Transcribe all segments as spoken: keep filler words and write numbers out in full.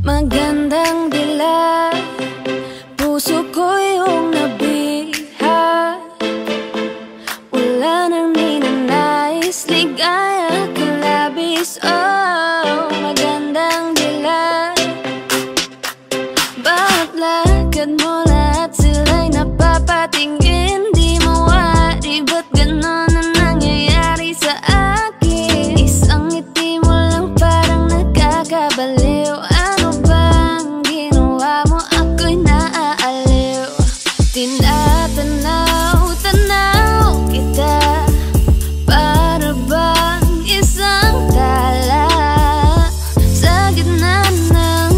Magandang dila, puso ko yung nabiha. Wala nang ninanais, ligaya kang labis. Oh, magandang dila. Bakit lakad mo lahat sila'y napapatingin? Di mawari, ba't ganon ang nangyayari sa akin? Isang ngiti mo lang parang nakakabaliw. Ano bang ginawa mo? Ako'y naaaliw. Tinatanaw, tanaw kita, para bang isang tala sa gitna ng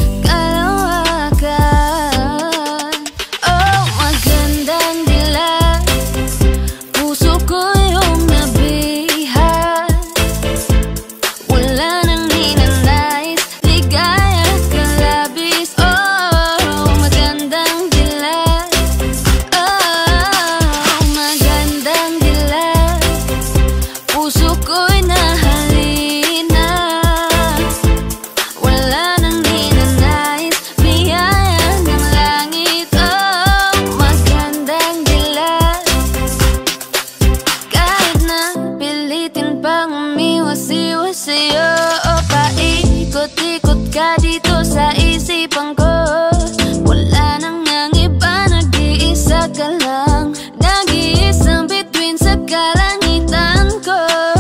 kalawakan. Oh, magandang dila, puso ko yung nabiha. Wala nang ninanais, ligaya kang labis. Oh, magandang dila. Oh, magandang dila, puso ko'y nahalina. Wala nang ninanais, biyaya ng langit. Oh, magandang dila. Kahit na pilitin pang umiwas-iwas sa'yo, o paikot-ikot ka dito sa isipan ko. Wala nang ang iba, nag-iisa ka lang, nag-iisang bituin sa kalangitan ko.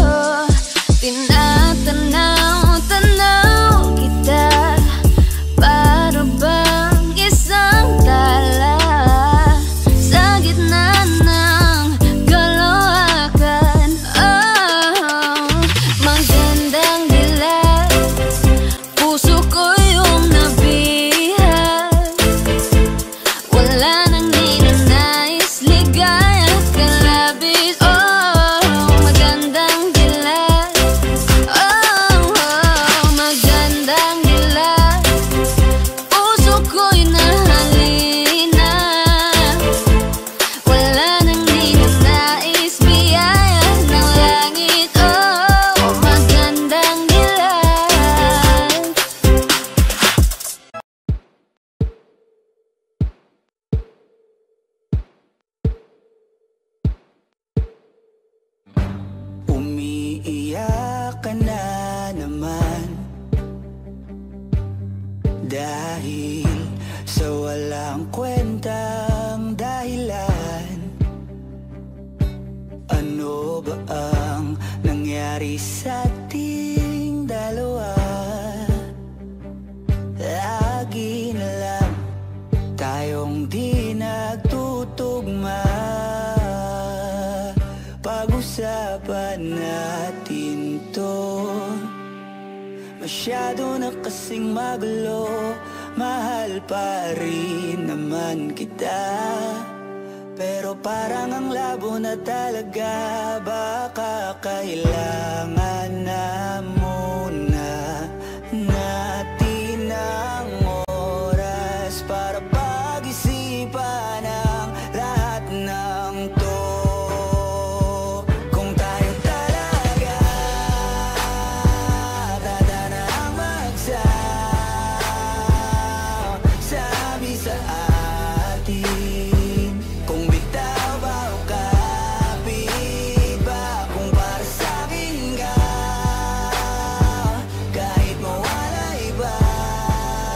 Tinatanaw, tanaw kita, para bang isang tala sa gitna ng kalawakan. Oh, magandang dila, puso ko yung nabiha. Wala nang ninanais, ligaya kang labis. Oh, magandang dila. Oh, oh, magandang dila, puso ko'y nahalina. Wala nang ninanais, biyaya ng langit. Oh, magandang dila. Umiiyak ka na naman dahil sa walang kwentang dahilan. Ano ba ang nangyari sa ating dalawa? Lagi na lang tayong di nagtutugma. Pag-usapan natin to, masyado na kasing magulo. Mahal pa rin naman kita, pero parang ang labo na talaga. Baka kailangan na muna natin ang oras para pag-isipan ang lahat ng to. Kung tayo talaga tatanang magsasabi sa atin, kung bitaw ba o kapit ba, kung para sa'kin ka, kahit mawala iba.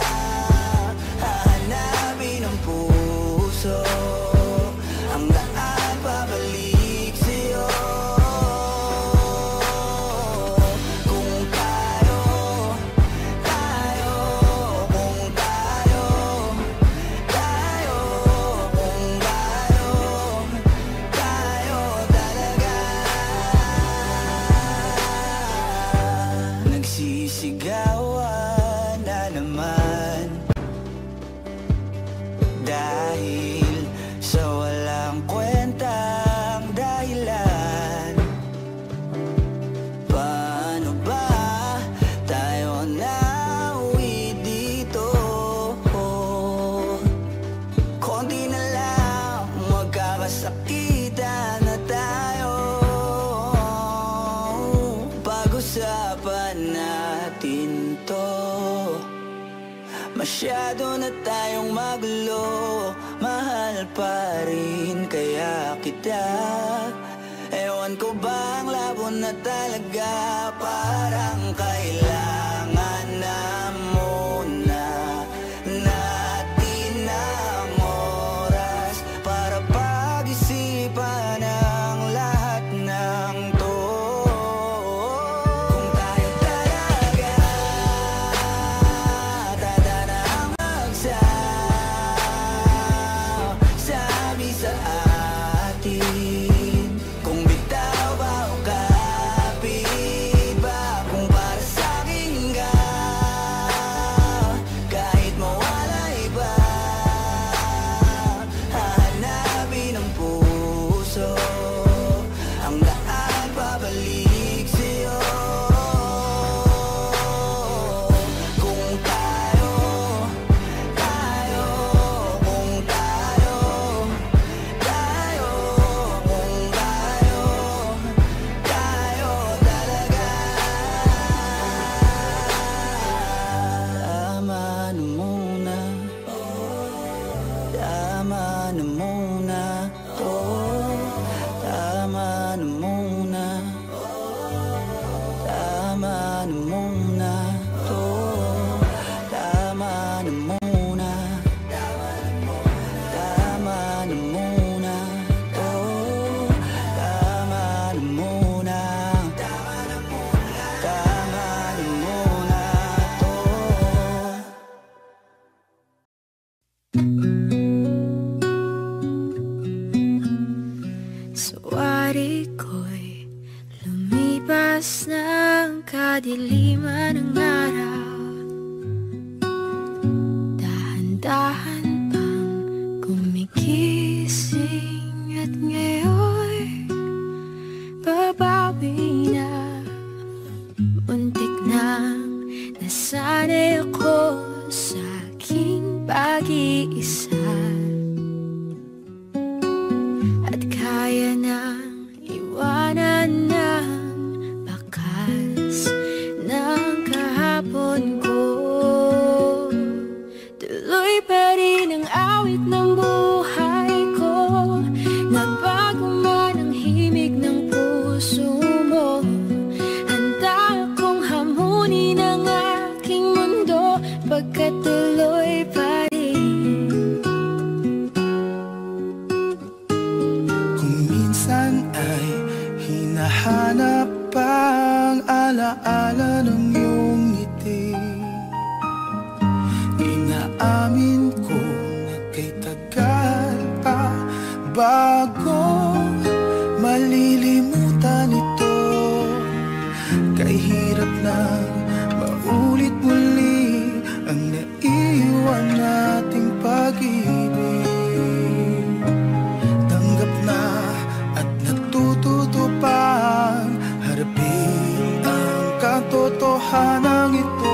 Masyado na tayong magulo, mahal pa rin kaya kita. Ewan ko bang labo na talaga, parang kailangan na muna natin ang oras para pag-isipan ang lahat ng to. Kung tayo talaga tatanang magsasabi sa atin, kung bitaw ba o kapit ba, kung para sa'kin ka, kahit mawala iba, hahanapin ang puso ang daan pabalik sa'yo. Kung tayo, tayo, kung tayo, tayo, kung tayo, tayo talaga. Tama na muna, tama na muna, oh, tama na muna, tama na muna, oh, tama na muna, tama na muna, oh, tama na muna, tama na muna, to. Sawari ko'y lumipas ng kadiliman ng araw, dahan-dahan pang gumigising at ngayon babawi na. Muntik nang nasanay ako sa aking pag-iisa, at kaya nang iwanan ng bakas ng kahapon ko. Tuloy pa rin ang awit ng buhay ko, nagbago man ang himig ng puso mo. Handa akong hamunin ang aking mundo, pagkat tuloy pa rin. Kung minsan ay hinahanap pa ang alaala ng iyong ngiti, inaamin ko na kay tagal pa bago malilimutan ito. Kay hirap nang maulit muli ang naiwan nating pag-ibig. Tanggap na at natututo pang harapin ang katotohanan ito.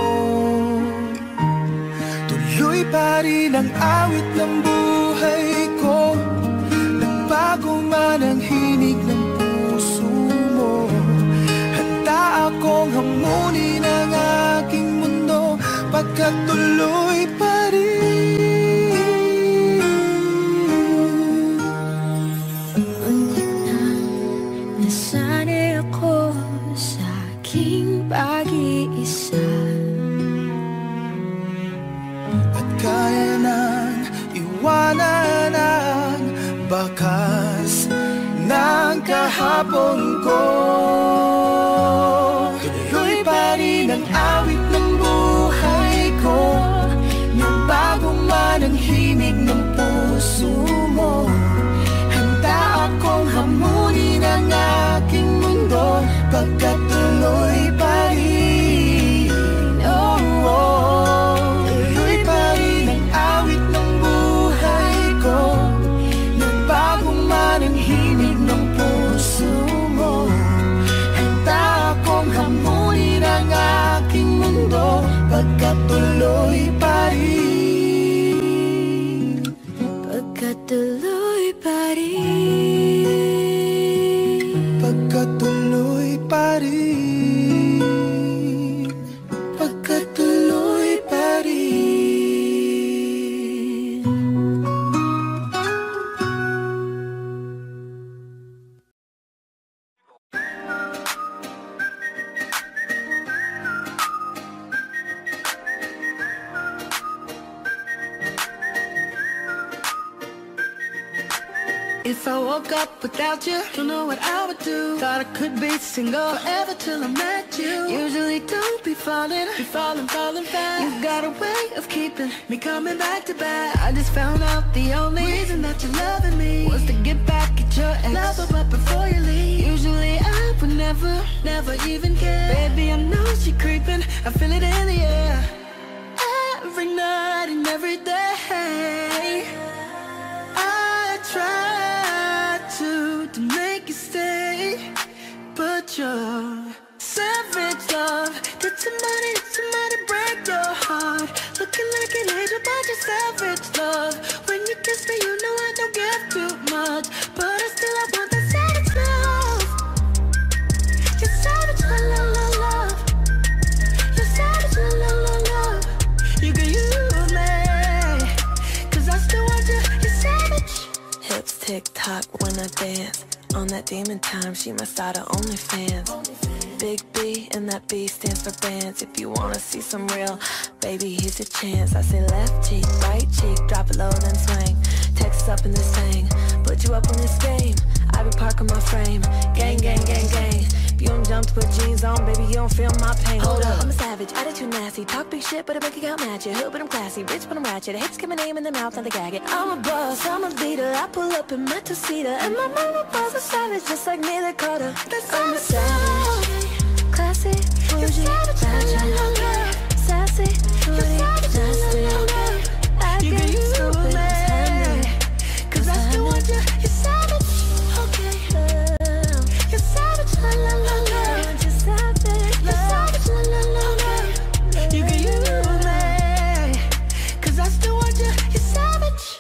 Tuloy pa rin ang awit ng buhay ko, nagbago man ang hinig ng puso mo. Handa akong hamunin ang aking mundo, pagkat tuloy pa rin. Muntik nang nasanay ako sa aking pag-iisa, At kaya nang iwanan ang bakas ng kahapon ko. Tuloy pa rin ang awit ng buhay ko, nagbago man ang himig ng puso mo. Handa akong hamunin ang aking mundo, pagkat tuloy pa rin. Oh, oh. Tuloy pa rin ang awit ng buhay ko, nagbago man ang himig ng puso mo. Handa akong hamunin ang aking mundo, pagkat tuloy pa rin. pagkat tuloy pa rin. Pagkat tuloy pa rin. Pagkat tuloy pa rin. If I woke up without you, don't know what I would do. Thought I could be single forever till I met you. Usually don't be falling, be falling, falling fast. You got a way of keeping me coming back to back. I just found out the only reason that you're loving me was to get back at your ex. Love her but before you leave. Usually I would never, never even care. Baby, I know she creeping, I feel it in the air. Every night and every day I try to, to make you stay, but you're savage love. Did somebody, did somebody break your heart? Looking like an angel, but you're savage love. When you kiss me, you know I don't give too much, but I still I want that savage love. You're savage love, love, love, love. You're savage love, love, love, love. You can use me, cause I still want you, you're savage. Hips tick tock when I dance. On that demon time, she my side of OnlyFans. Big B and that B stands for bands. If you wanna see some real, baby, here's your chance. I say left cheek, right cheek, drop it low then swing. Text up in this thing, put you up on this game. I be parking my frame, gang, gang, gang, gang. If you don't jump to put jeans on, baby, you don't feel my pain. Hold up, I'm a savage, attitude nasty. Talk big shit, but I make it out match it. Hood, but I'm classy, rich, but I'm ratchet. I hate to get my name in the mouth, not to gag it. I'm a boss, I'm a leader. I pull up in my two-seater, and my mama was a savage, just like Neely Carter. I'm a savage, classy, bougie, ratchet, sassy, fruity, nasty. I get stupid, handy, cause I still want you, you're savage. Okay, you're savage, la la la la. You're savage, you're savage, la la la la. You can use me, cause I still want you, you're savage.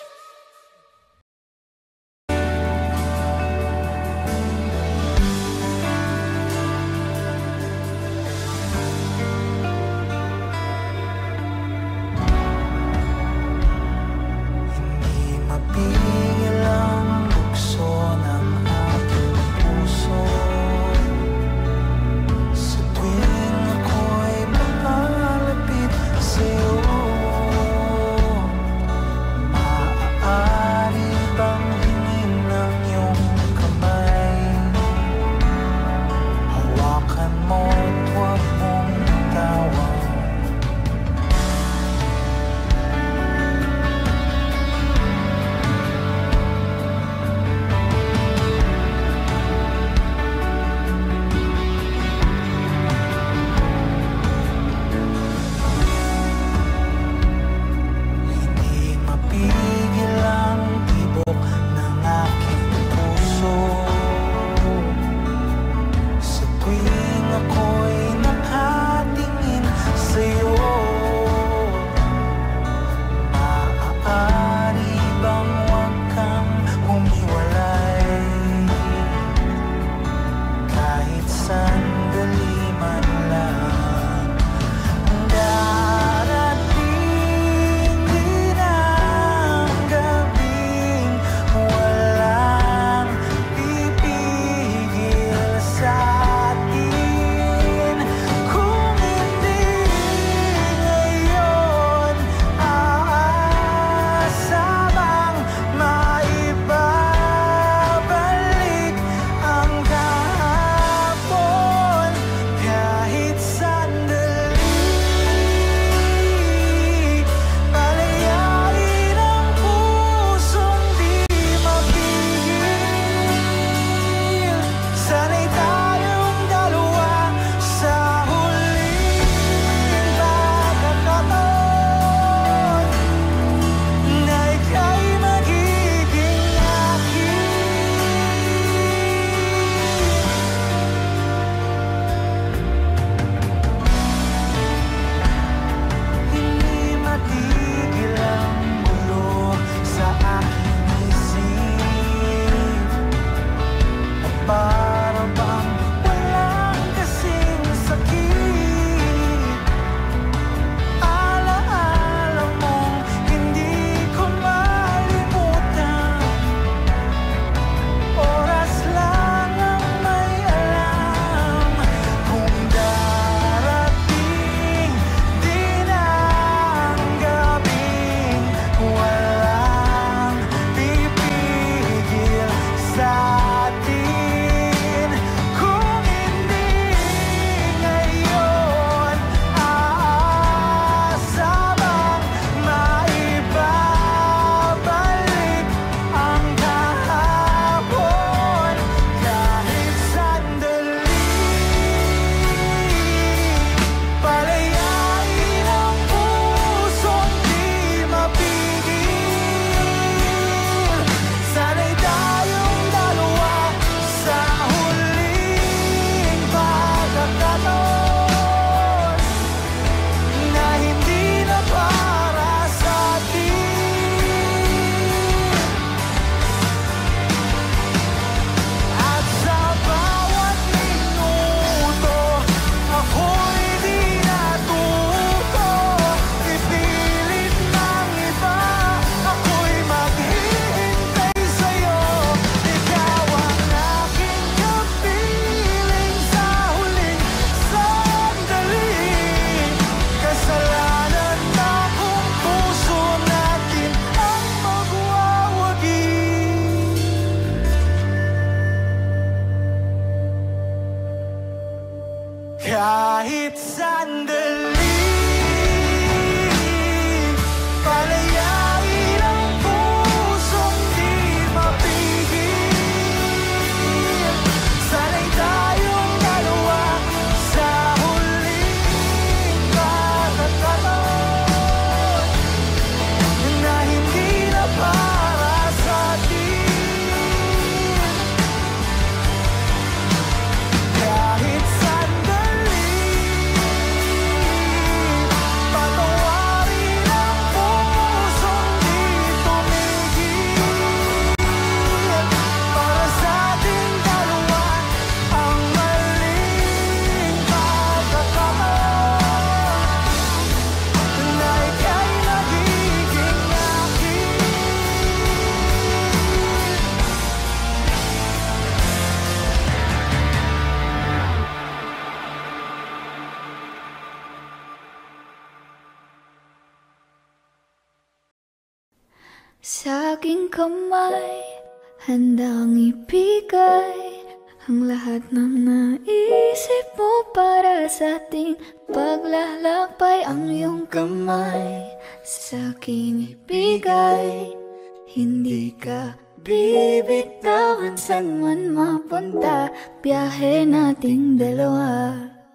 Sa aking kamay, handang ibigay ang lahat ng naisip mo para sa ating paglalakbay. Ang iyong kamay sa akin ibigay, hindi ka bibitawan saan man mapunta, biyahe nating dalawa.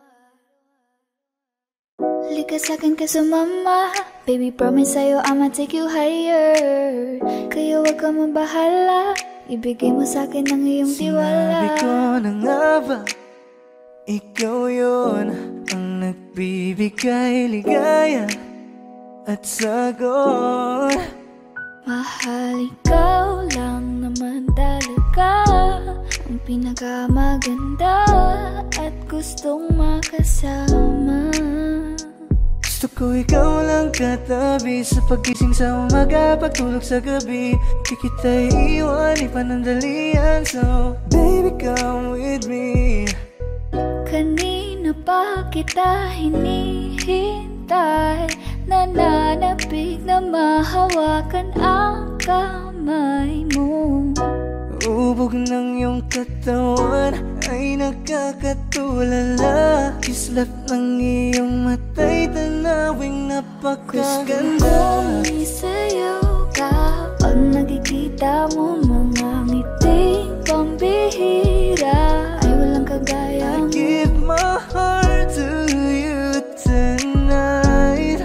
Lika sa'kin ka sumama, baby promise sa'yo I'ma take you higher. Kaya wag ka mabahala, ibigay mo sa'kin ang iyong tiwala. Sinabi ko na nga ba, ikaw yun ang nagbibigay ligaya at sagot. Mahal, ikaw lang naman talaga ang pinakamaganda at gustong makasama. Gusto ko ikaw lang katabi sa pagising sa umaga, pagtulog sa gabi. Di kita iiwan, ipanandalian. So baby come with me. Kanina pa kita hinihintay, nananapig na mahawakan ang kamay mo. Ubog ng iyong katawan ay nakakatulala. Kislap ng iyong matay, tanawing napakaganda. Gusto kong isayaw ka pag nakikita mo mga ngiting pambihira, ay walang kagaya mo. I give my heart to you tonight.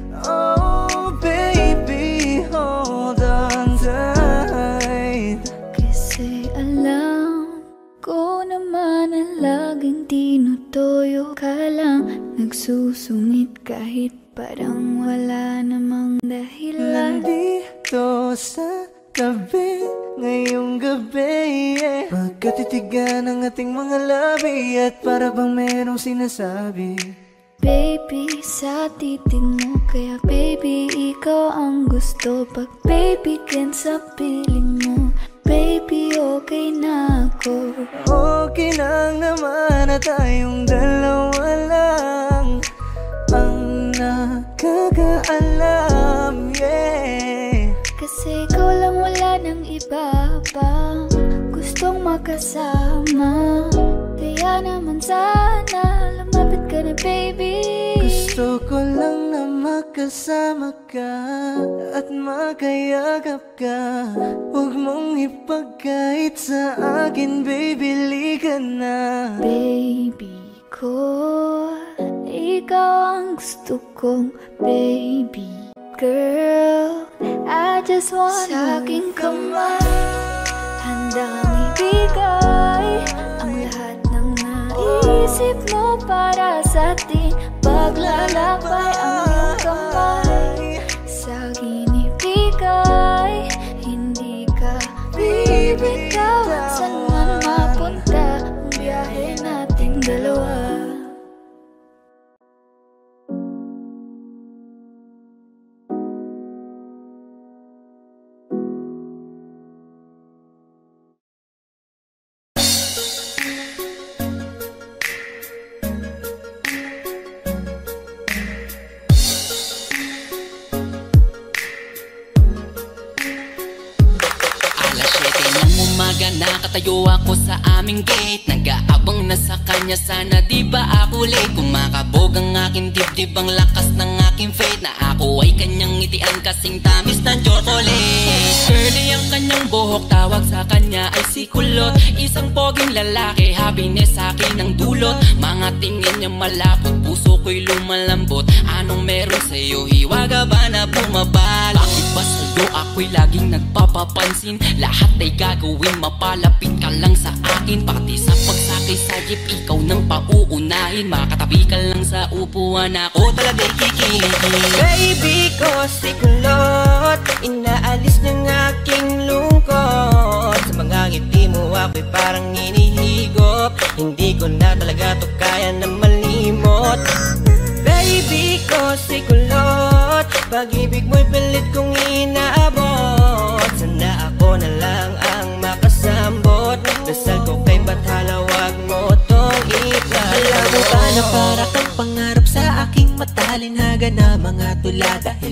Oh baby, hold on tight. Kasi alam ko naman na laging tinutoyo ka lang, nagsusungit kahit parang wala namang dahilan. Nandito sa tabi ngayong gabi, yeah. Magkatitigan ang ating mga labi at para bang merong sinasabi. Baby, sa titig mo, kaya baby, ikaw ang gusto. Pag baby, ken sa piling mo, baby, okay na ako. Okay lang naman na tayong dalawa lang ang nakakaalam, yeah. Kasi ikaw lang, wala nang iba pang gustong makasama. Kaya naman sana lumapit ka na baby. Gusto ko lang na makasama ka at makayagap ka. Huwag mong ipagkait sa akin, baby, lika na. Baby ko, ikaw ang gusto kong baby girl. I just wanna sa aking kamay, handang ibigay ang lahat ng naisip mo para sa ating paglalakbay. Ang iyong kamay sa akin ibigay, hindi ka bibitawan saan man mapunta, ang biyahe nating dalawa. Nakatayo ako sa aming gate, nag-aabang na sa kanya, sana di ba ako late. Kumakabog ang aking dibdib, ang lakas ng aking faith, na ako ay kanyang ngitian kasing tamis ng chocolate. Curly ang kanyang buhok, tawag sa kanya ay si Kulot. Isang poging lalaki, happiness sa akin ang dulot. Mga tingin niya malapot, puso ko'y lumalambot. Anong meron sa'yo, hiwaga ba na bumabal? Bakit ba sa'yo ako'y laging nagpapapansin? Lahat ay gagawin, mapalapit ka lang sa akin. Pati sa pagsakay sa jeep, ikaw nang pauunahin. Makatabi ka lang sa upuan, ako talaga'y kikiligin. Baby ko si Kulot, inaalis ng aking lungkot. Sa mga ngiti mo ako'y parang inihigop, hindi ko na talaga to kaya na malimot. Baby ko si Kulot, pag-ibig mo'y pilit kong inaabot. Sana ako na lang ang makasambot, dasal ko kay Bathala, wag mo tong ipalamot. Alam mo ba na para kang pangarap sa aking matalinhaga na mga tula, dahil gustong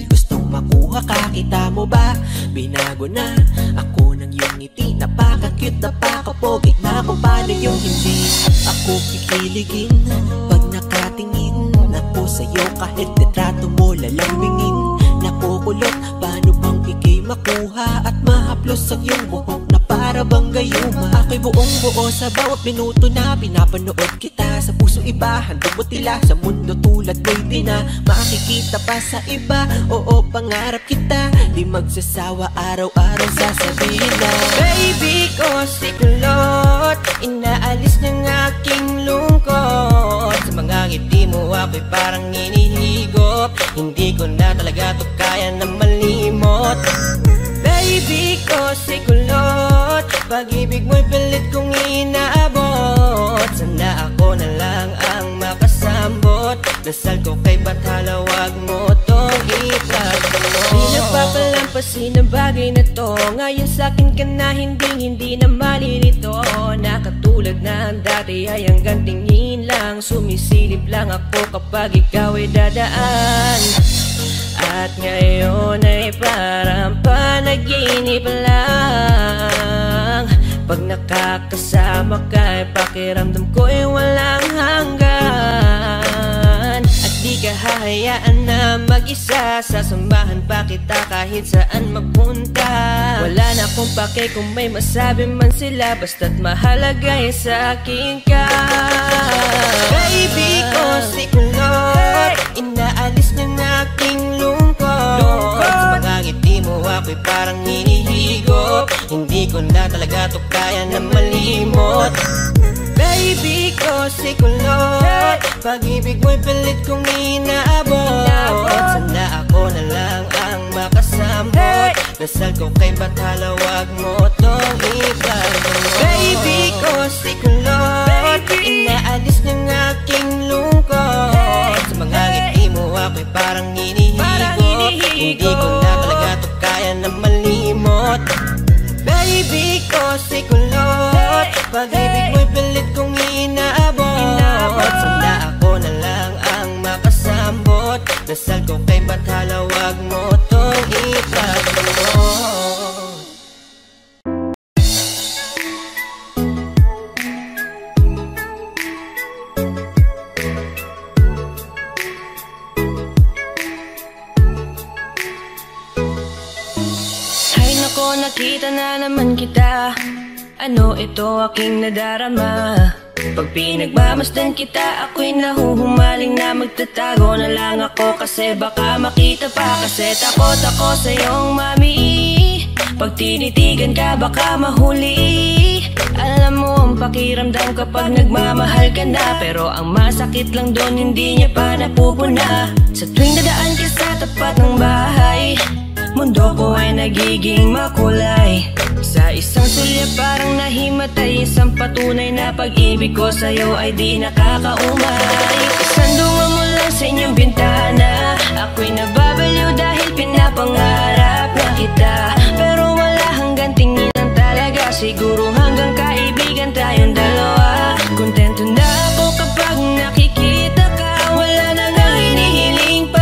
makuha ka. Kita mo ba, binago na ako ng iyong ngiti. Napaka-cute, napaka-pogi na kung paano yung hindi ako kikiligin pag nakatingin ako sa'yo. Kahit litrato mo lalambingin, nakukulot. Paano bang ikay makuha at mahaplos ang iyong buhok na para bang gayuma? Ako'y buong buo sa bawat minuto na pinapanood kita. Sa puso iba, handog mo tila. Sa mundo tulad mo'y di na makikita pa sa iba. Oo, pangarap kita, di magsasawa araw-araw sasabihin na baby ko si kulot, inaalis ng aking lungkot. Sa mga ngiti mo ako'y parang inihigop. Hindi ko na talaga to kaya na malimot. Baby ko si kulot, pag-ibig mo'y pilit kong inaabot. Sana ako na lang ang makasambot. Dasal ko kay Bathala, wag mo tong ipagdamot. Di nagpapalampasin ang bagay na to. Ngayon sa'kin ka na hindi hindi na malilito. Na katulad na ang dati ay hanggang tingin lang. Sumisilip lang ako kapag ikaw ay dadaan. At ngayon ay parang panaginip lang. Pag nakakasama ka, pakiramdam ko ay walang hanggan. At di ka hahayaan na mag-isa, sasamahan pa kita kahit saan magpunta. Wala na akong pake kung may masabi man sila, basta't mahalaga ay sa akin ka. Baby ko si kulot, inaalis ng aking lungkot. Sa mga ngiti mo ako'y parang hinihigop. Hindi ko na talaga to kaya na malimot. Baby ko si kulot, pag-ibig mo'y pilit kong inaabot. Sana ako na lang ang makasambot. Dasal ko kay Bathala, wag mo tong ipagdamot. Baby ko si kulot, inaalis ng aking lungkot. Sa mga ngiti mo ako'y parang hinihigop. Hindi ko na talaga to kaya na malimot. Baby ko si kulot, pag-ibig mo'y pilit kong inaabot. Sana ako na lang ang makasambot. Dasal ko kay Bathala, wag mo tong ipagdamot. Nakita na naman kita, ano ito aking nadarama. Pag pinagmamasdan kita, ako'y nahuhumaling na magtatago na lang ako. Kasi baka makita pa, kasi takot ako sa iyong mami. Pag tinitigan ka, baka mahuli. Alam mo ang pakiramdam kapag nagmamahal ka na, pero ang masakit lang doon, hindi niya pa napupuna. Sa tuwing dadaan ka sa tapat ng bahay, mundo ko ay nagiging makulay. Sa isang sulyap parang nahimatay, isang patunay na pag-ibig ko sa'yo ay di nakakaumay. Isandungan mo lang sa inyong bintana, ako'y nababaliw dahil pinapangarap na kita. Pero wala hanggang tingin lang talaga, siguro hanggang kaibigan tayong dalawa. Kontento na ako kapag nakikita ka, wala na nga hinihiling pa.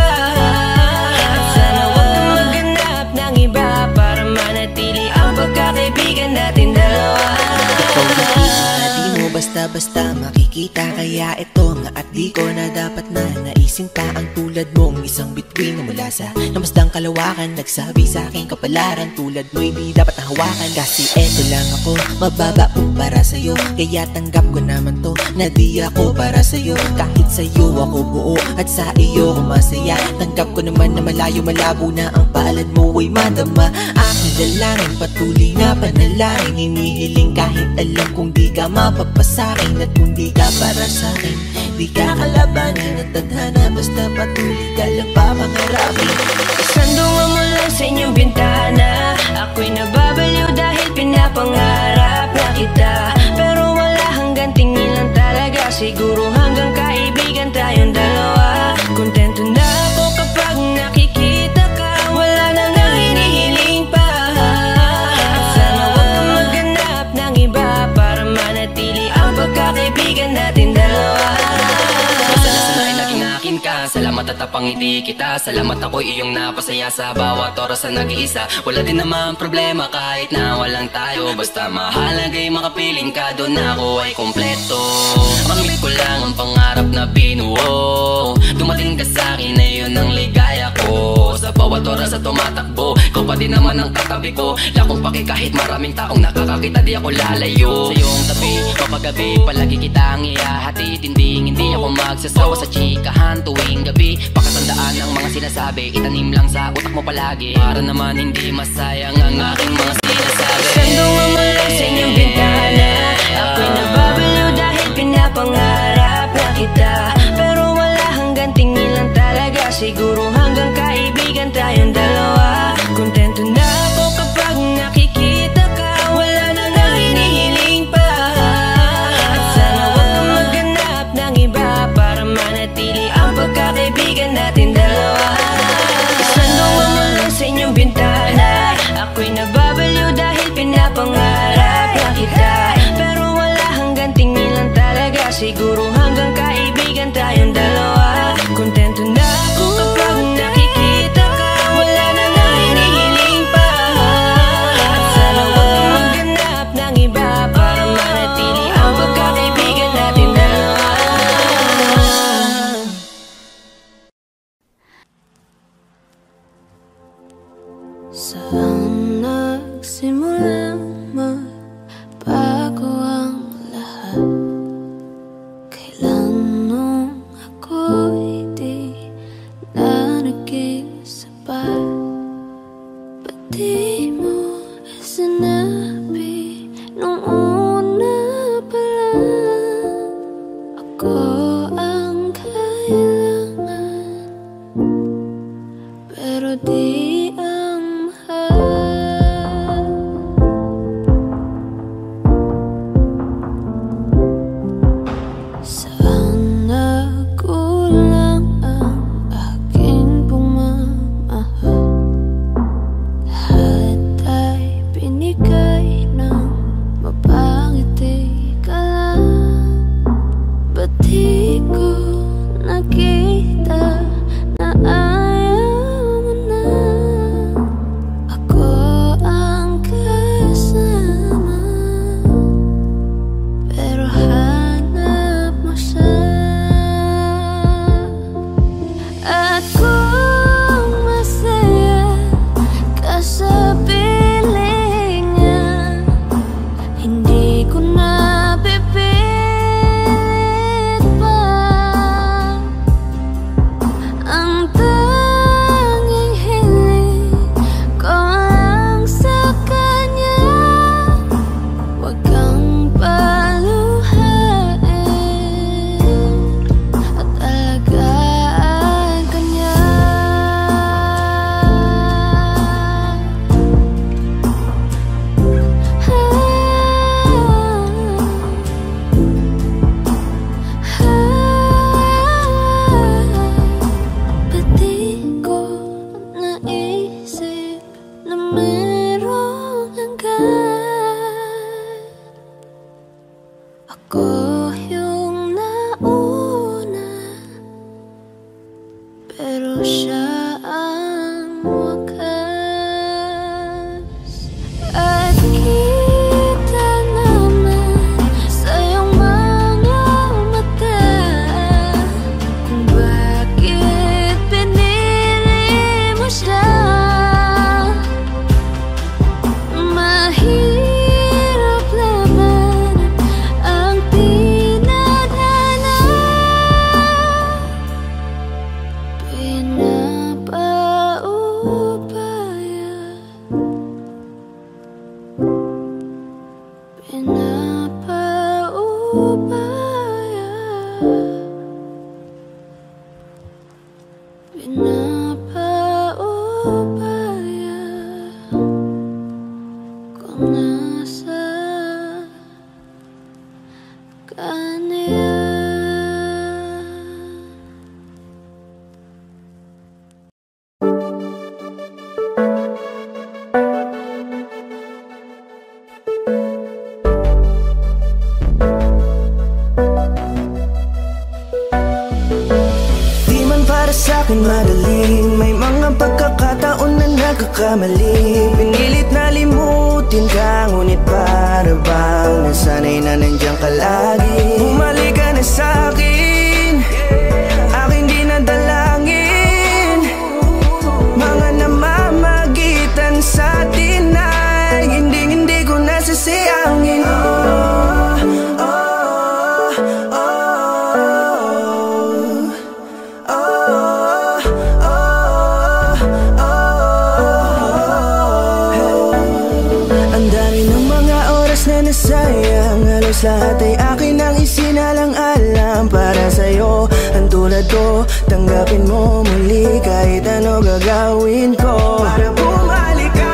Pagkakaibigan natin dalawa. Ikaw nakita, di mo basta-basta makikita. Kaya ito nga at di ko na dapat na naisin pa. Ang tulad mong isang bituin na mula sa namasdang kalawakan, nagsabi sa aking kapalaran, tulad mo hindi dapat nahawakan. Kasi eto lang ako, mababa kumpara sa'yo. Kaya tanggap ko naman to, na di ako para sa'yo. Kahit sa'yo ako buo at sa iyo ko masaya. Tanggap ko naman na malayo malabo na ang palad mo ay madama. Aking dalangin, patuloy na panalangin, hinihiling kahit alam kong di ka mapapasakin. At kung di ka para sa'kin, di ka kalabanin. At tadhana, basta patuloy ka lang papangarapin. Isandungan mo lang sa inyong bintana, ako'y nababaliw dahil pinapangarap na kita. Pero wala hanggang tingin lang talaga, siguro hanggang kaibigan tayong dalawa. Kontento na ako kapag nakikita ka, wala na nga hinihiling pa. At sana wag kang maghanap ng iba para manatili ang pagkakaibigan natin dalawa. Basta na sana'y naging akin ka, salamat matatapang ngiti kita. Salamat ako'y iyong napasaya sa bawat oras na nag-iisa. Wala din naman problema kahit na walang tayo. Basta mahalagay makapiling ka, doon ako ay kompleto. Pangit ko lang ang pangarap na binuo. Dumating ka sa'kin na yun ang ligaya ko. Sa bawat oras na tumatakbo, ikaw pa din naman ang katabi ko. Lakong paki kahit maraming taong nakakakita, di ako lalayo. Sa iyong tabi, mapagabi, palagi kita ang ihahatid. Hindi, hindi ako magsasawa sa chikahan tuwing gabi. Pakatandaan ang mga sinasabi, itanim lang sa utak mo palagi, para naman hindi masayang ang aking mga sinasabi. Sandong mamulong sa inyong bintana, ako'y nababaliw dahil pinapangarap na kita. Pero wala hanggang tingin lang talaga, siguro hanggang kaibigan tayong dalawa. Kontento na ako kapag nakikita ka, wala na nang hinihiling pa. At sana wag kang maghanap ng iba, para manatili ang pagkakaibigan natin dalawa. Sandong mamulong sa inyong bintana, ako'y nababaliw dahil pinapangarap na kita. Pero wala hanggang tingin lang talaga, siguro hanggang kaibigan tayong dalawa. Kontento na ako kapag nakikita ka, wala na nang hinihiling pa. At sana wag kang maghanap ng iba, para manatili ang pagkakaibigan natin dalawa. Saan nagsimulang magbago ang lahat? Kailan nung ako'y di na naging sapat? Ba't di mo sinabi nung una pa lang? Ako ang kailangan, pero di ang mahal. Saan nagkulang ang aking pagmamahal? Lahat ay binigay ng mapangiti ka lang. Ba't di ko nakita na ayaw mo na? nagkakamali. Pinilit na limutin ka, ngunit para bang nasanay na nandiyan ka lagi. Bumalik ka na sa'kin, aking di nadalangin. Mga namamagitan sa atin ay hindi hindi ko nasasayangin. Oh, oh, oh, oh, oh, oh. Ang dami ng mga oras na nasayang, halos lahat ay akin ang isinalang-alam para sa'yo. Ang tulad ko, tanggapin mo muli kahit ano gagawin ko para bumalik ka.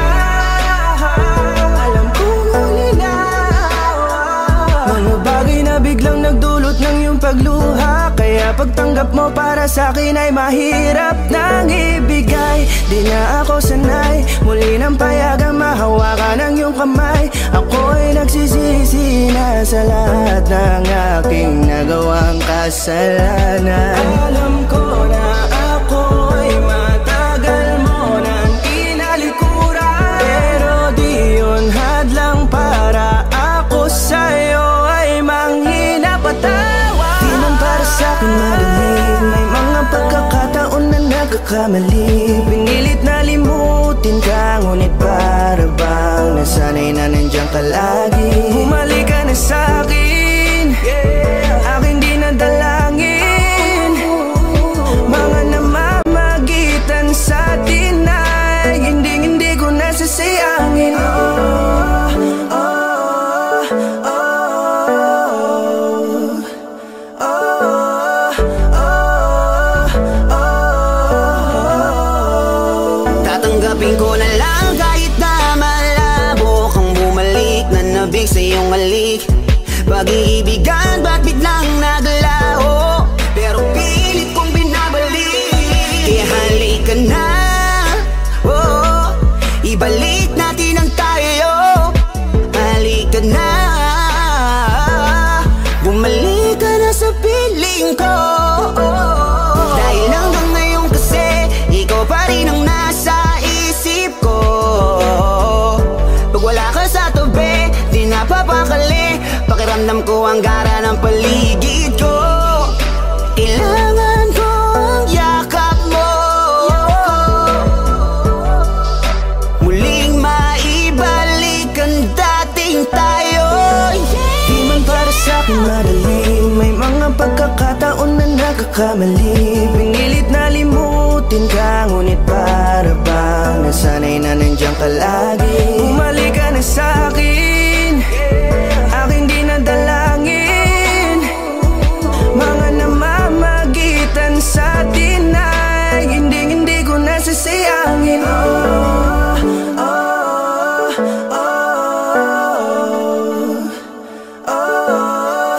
Alam ko ngunit na mga bagay na biglang nagdulot ng iyong pagluha, kaya pagtanggap mo para sa'kin ay mahirap nang ibigay. Di na ako sanay muli ng payagang mahawakan ng iyong kamay. Ako'y nagsisisi na sa lahat ng aking nagawang kasalanan. Alam ko na ako'y matagal mo nang tinalikuran, pero di yun hadlang para ako sa'yo ay manghina patawad. Di man para sa'kin madali, may mga pagkakataon na nagkakamali. Pinilit na limutin ka, ngunit para bang nasanay na nandiyan ka lagi. Bumalik ka na sa'kin, aking di nadalangin. Mga namamagitan sa atin ay hindi hindi ko nasasayangin. Oh, oh, oh, oh, oh, oh. Tatanggapin ko na lang kahit na malabo kang bumalik na nabig sa iyong halik. Pag-iibigan ba't biglang naglaho, pero pilit kong binabalik. Kaya halika na, oh, ibalik natin ang tayo. Halika na, bumalik ka na sa piling ko. Dahil hanggang ngayon kasi ikaw pa rin ang nasa isip ko. Pag wala ka sa tabi, di napapakali. Pakiramdam ko ang gara ng paligid ko. Kailangan ko ang yakap mo, muling maibalik ang dating tayo. Di man para sa'kin madali, may mga pagkakataon na nagkakamali. Pinilit na limutin ka, ngunit para bang nasanay na nandiyan ka lagi. Bumalik ka na sa'kin, aking di nadalangin. Mga namamagitan sa atin ay hindi hindi ko nasasayangin. Oh, oh, oh, oh, oh,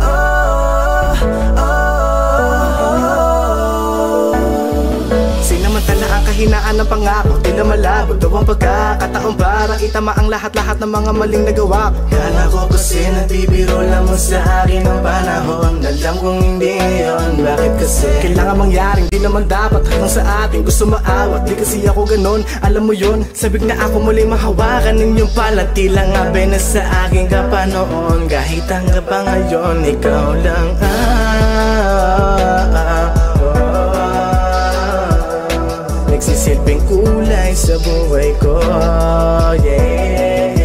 oh. Sinamantala ang kahinaan ng pangako, di na malabo daw ang pagkakataon para itama ang lahat-lahat ng mga maling nagawa ko. Kala ko kasi nagbibiro lamang sa akin ang panahon. Alam kong hindi yun, bakit kasi kailangan mangyaring di naman dapat hanggang sa atin gusto maawat. Di kasi ako ganon, alam mo yun. Sabik na ako muli mahawakan ng iyong palad, tilang abe na sa aking kapanoon. Kahit hanggang pa ngayon, ikaw lang ah, ah, ah, nagsisilbing kulay sa buhay ko, yeah.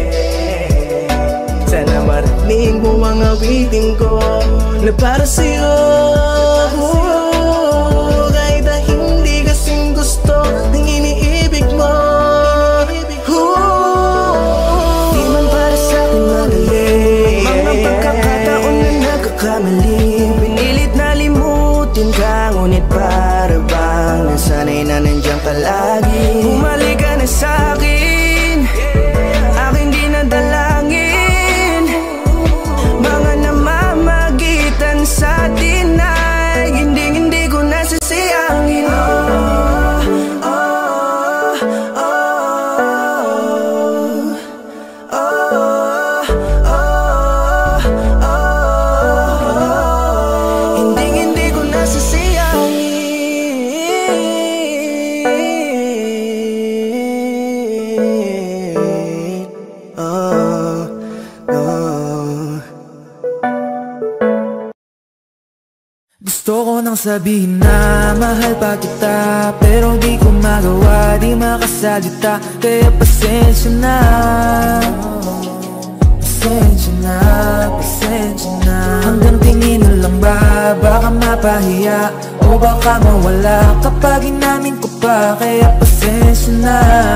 Sana marinig mo ang awitin ko na para sa'yo, oh, kahit na hindi kasing gusto ng iniibig mo, oh. Di man para sa'kin madali, mga pagkakataon na nagkakamali. Pinilit na limutin ka, ngunit para bang nasanay na nandiyan ka lagi. Bumalik ka na sa'kin, aking di nadalangin. Mga namamagitan sa atin ay hindi hindi ko nasasayangin. Oh, oh, oh, oh, oh, oh, oh. Hindi hindi ko nasasayangin. nang sabihin na mahal pa kita, pero di ko magawa, di makasalita. Kaya pasensya na, pasensya na, pasensya na. Hanggang tingin na lang ba, baka mapahiya o baka mawala kapag inamin ko pa. Kaya pasensya na,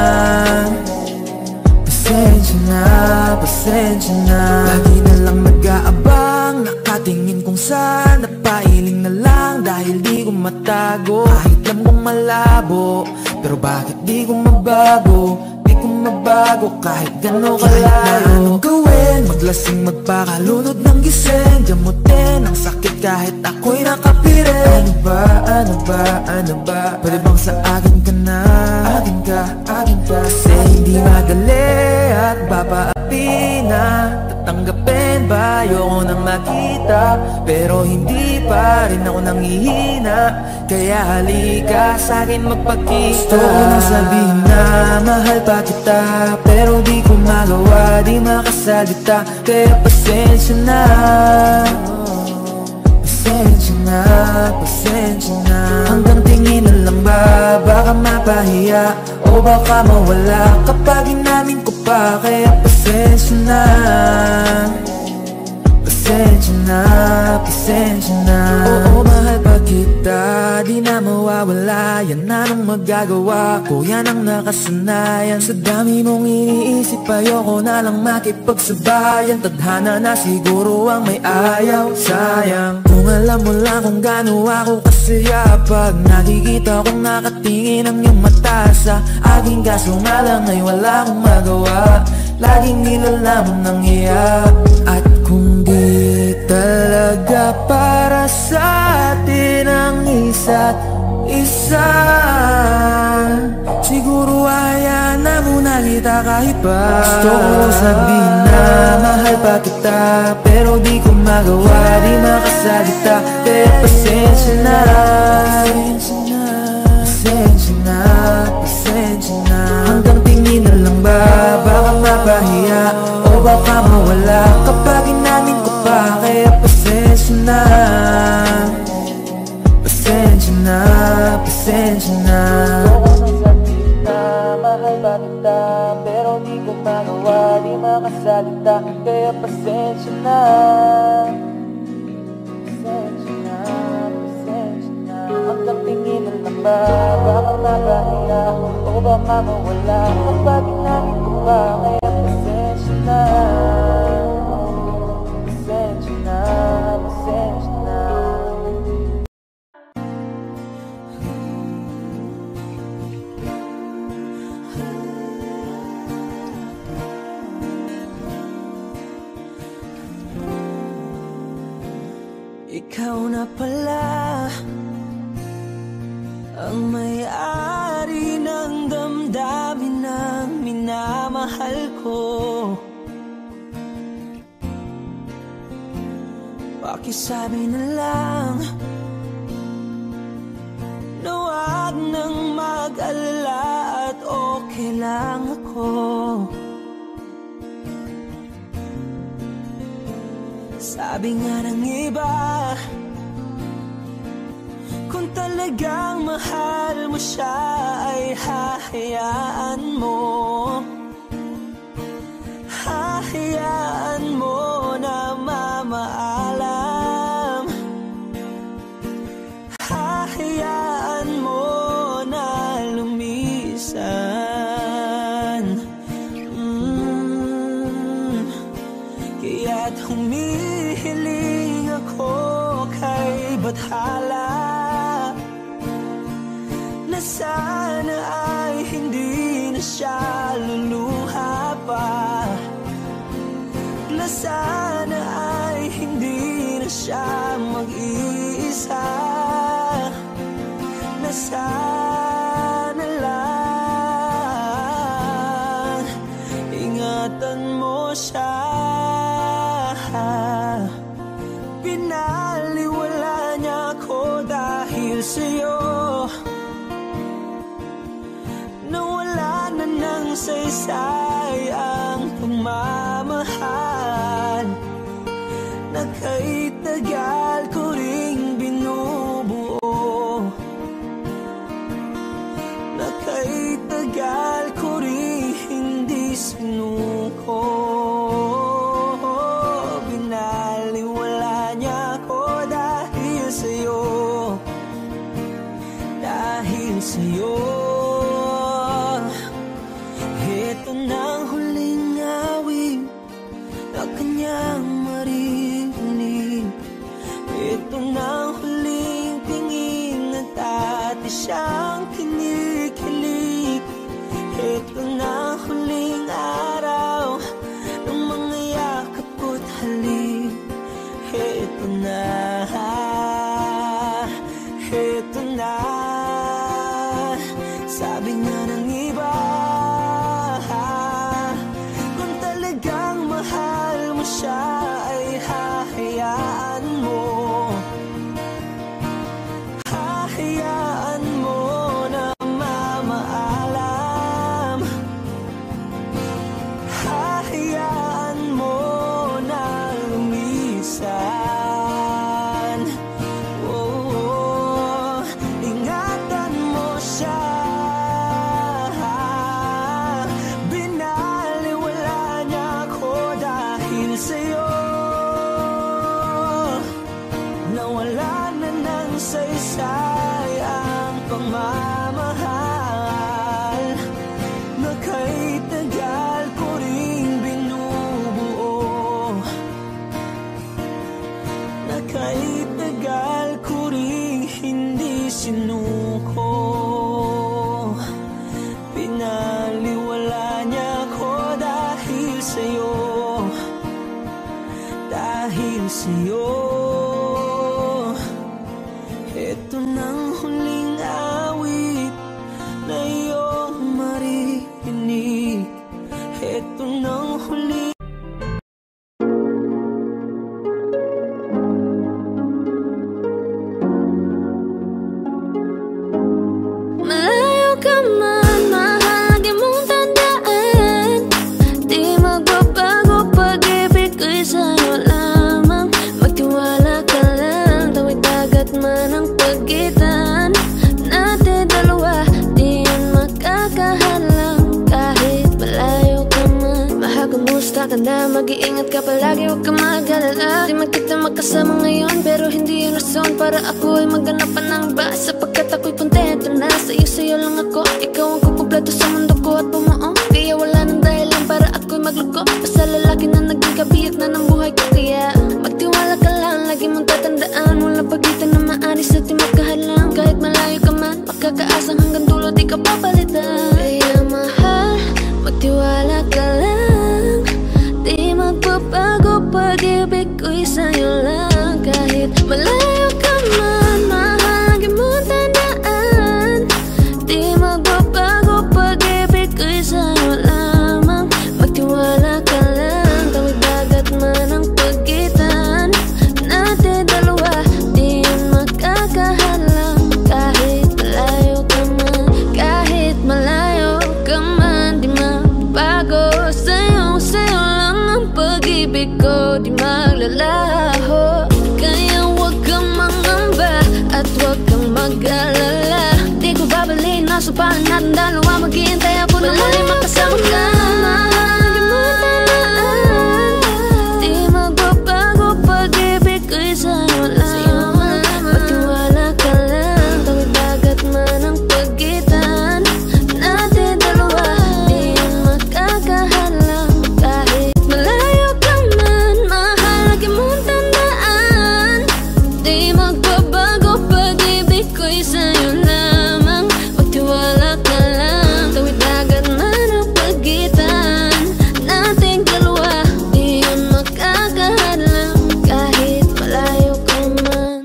pasensya na, pasensya na. Lagi na lang nag-aabang, nakatingin kung saan, napailing na lang dahil di ko matago. Kahit alam kong malabo, pero bakit di ko mabago? Di ko mabago kahit gano'n kalaro. Kahit na anong gawin, maglasing, magpakalunod ng gising, gamutin ang sakit kahit ako'y nakapirin. Ano ba, ano ba, ano ba? Pwede bang sa akin ka na? Akin ka, akin ka. Kasi hindi madali at papaapi na. Tatanggapin ba? Ayoko nang makita, pero hindi pa rin ako nangihina. Kaya halika sa'kin magpakita. Gusto ko nang sabihin na mahal pa kita, pero di ko magawa, di makasalita. Kaya pasensya na, pasensya na, pasensya na. Hanggang tingin na lang ba, baka mapahiya o baka mawala kapag inamin ko pa. Kaya pasensya na, pasensya na, pasensya na. Oo, mahal pa kita, di na mawawala. Yan anong magagawa ko, yan ang nakasanayan. Sa dami mong iniisip, ayoko na lang makipagsabayan. Tadhana na siguro ang may ayaw, sayang. Kung alam mo lang kung gaano ako kasaya pag nakikita kong nakatingin ang iyong mata sa aking, kaso nga lang ay wala akong magawa. Laging nilalamon ng iyak. At kung di talaga para sa atin ang isa't isa, siguro hayaan na muna kita kahit pa. Gusto ko lang sabihin na mahal pa kita, pero di ko magawa, di makasalita. Kaya pasensya na, pasensya na, pasensya na. Hanggang tingin na lang ba, baka mapahiya o baka mawala kapag inamin ko pa. Kaya pasensya na, pasensya na, pasensya na. Mahal ba kita, pero di ko magawa, di makasalita. Kaya pasensya na, pasensya na, pasensya na. Hanggang tingin na lang ba, baka mapahiya o baka mawala kapag inamin ko pa. Kaya pasensya na, pasensya na, pasensya na. Ikaw na pala ang may-ari ng damdamin ng minamahal ko. Pakisabi na lang na wag nang mag-alala at okay lang ako. Sabi nga ng iba, kung talagang mahal mo siya ay hahayaan mo. Hahayaan mo na mamaalam. Hahayaan mo na lumisan. mm. Kaya't humihiling ako kay Bathala na sana ay hindi na siya luluha pa, na sana ay hindi na siya mag-iisa, na sana lang ingatan mo siya. Pinaliwala niya ako dahil sa'yo, nawala na ng saysay ang pagmamahal na kay tagal ko ring binubuo. sa'yo, dahil sa'yo. Ito nang huling awit na iyong maririnig. Ito nang huling malayo ka man, mahal, lagi mong tandaan. Di magbabago, pag-ibig ko'y sa'yo lamang. Magtiwala ka lang, tawid dagat man ang pagitan natin dalawa, di yan makakahalang. Kahit malayo ka man, mahal, kumusta ka na? Mag-iingat ka palagi, huwag ka mag-alala. Di man kita magkasama ngayon, pero hindi yun rason para ako ay magganapan ng ba. Sapagkat ako'y kontento na sa'yo, sa'yo lang ako. Ikaw ang kukumpleto sa mundo ko at bumuo. Kaya wala nang dahilan para ako'y magluko. Basta lalaki na naging kabiyak na ng buhay ko. Kaya magtiwala ka lang, lagi mong tatandaan. Walang pagitan na maanis at di magkahalang. Kahit malayo ka man, makakaasang hanggang dulo di ka papalitan. Kaya mahal, magtiwala ka lang. Di magbabago, pag-ibig ko'y sa'yo lang. Kahit malayo ka man, mahal, lagi mong tandaan. Di magbabago, pag-ibig ko'y sa'yo lamang. Magtiwala ka lang, tawid dagat man ang pagitan natin dalawa, di yan makakahalang. Kahit malayo ka man, kahit malayo ka man, di magbago. Sa'yo, sa'yo lang ang pag-ibig ko, di maglalaho. Kaya huwag kang mangamba at huwag kang mag-alala. Di ko babalik, nasa palan natin dalawa. Maghihintay ako na muli makasama ka. Mahal, di mo tandaan. Di magbabago, pag-ibig ko'y sa'yo lamang. Magtiwala ka lang, tawid dagat man ang pagitan natin dalawa, di yan makakahalang. Kahit malayo ka man, mahal, lagi mong tandaan. Di magbabago, pag-ibig ko'y sa'yo lamang. Magtiwala ka lang, tawid dagat man ang pagitan nating dalawa, di yan makakahalang. Kahit malayo ka man.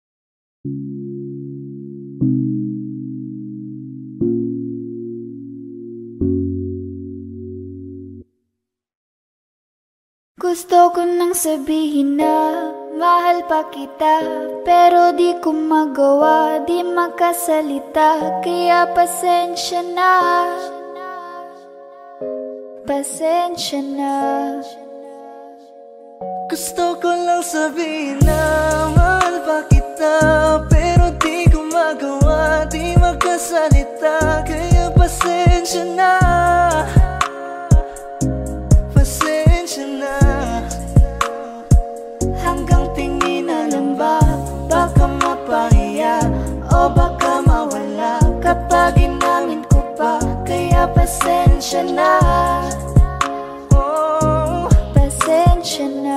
Gusto ko nang sabihin na mahal pa kita, pero di ko magawa, di makasalita. Kaya pasensya na, pasensya na. gusto ko lang sabihin na mahal pa kita, pero di ko magawa, di magkasalita. Kaya pasensya na, pasensya na. Hanggang tingin na lang ba, baka mapahiya o baka mawala kapag inamin ko pa. Kaya pasensya na, oh, pasensya na.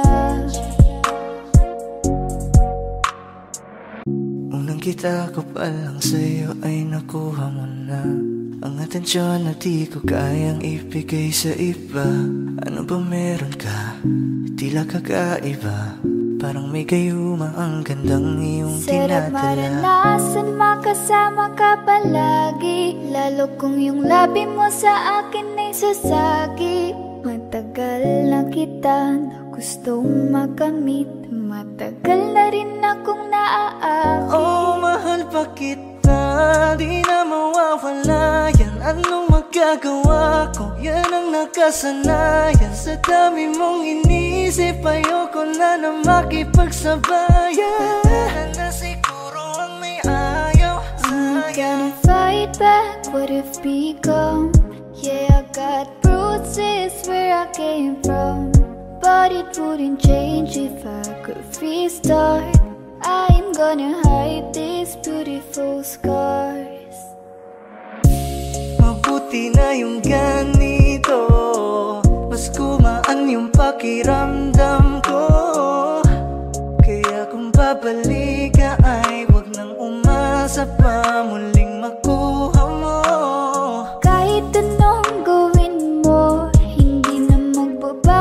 unang kita ko pa lang sa'yo ay nakuha mo na ang atensyon na di ko kayang ibigay sa iba. Ano ba meron ka? Tila kakaiba, parang may gayuma ang gandang iyong Sarap tinatala. maranasan makasama ka palagi, lalo kung yung labi mo sa akin ay sasagi. Matagal na kita na gustong makamit, matagal na rin akong naaakit. Oh, mahal pa kita, di na mawawala yan. Anong magagawa ko? Yan ang nakasanayan. Sa dami mong inisip, ayoko na na makipagsabayan. Na siguro ang may ayaw I'm sa'yo. gonna fight back what if become. Yeah, I got bruises where I came from, but it wouldn't change if I could restart. I'm gonna hide these beautiful scars. Mabuti na yung ganito, mas kumaan yung pakiramdam ko. Kaya kung babalik ka ay wag nang umasa pa muling makuha mo. Kahit anong gawin mo, hindi na magbabago.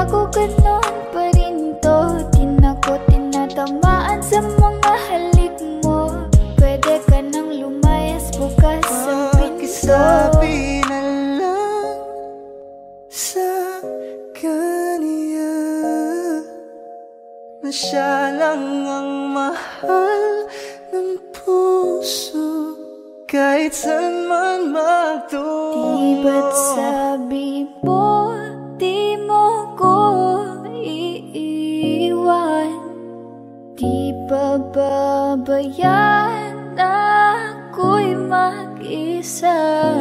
na siya lang ang mahal ng puso kahit saan man magtungo. Di ba't sabi mo di mo ko iiwan? Di ba babayaan na ako'y mag-isa?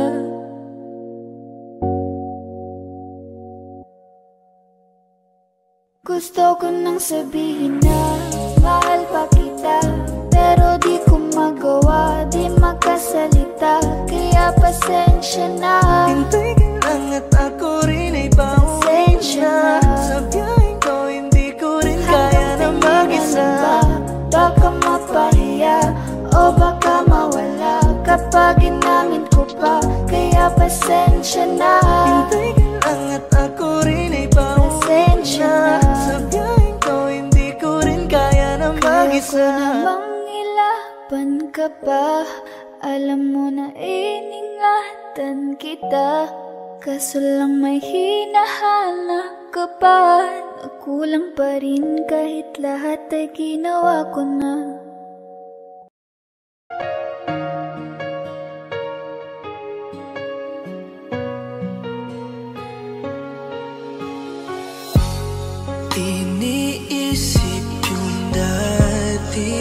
Gusto ko nang sabihin na mahal pa kita, pero di ko magawa, di makasalita, kaya pasensya na. Hintay ka lang at ako rin ay pauwi na. Sa biyaheng ko hindi ko rin kaya na mag-isa. Baka mapahiya o baka mawala kapag inamin ko pa, kaya pasensya na. Hintay ka lang at ako rin ay pauwi na. Sa biyaheng ko hindi ko rin kaya na mag-isa. Kaya ko namang ilaban ka pa, alam mo na iningatan kita, kaso lang may hinahanap ka pa. Nagkulang pa rin kahit lahat ay ginawa ko na. Iniisip yung dati,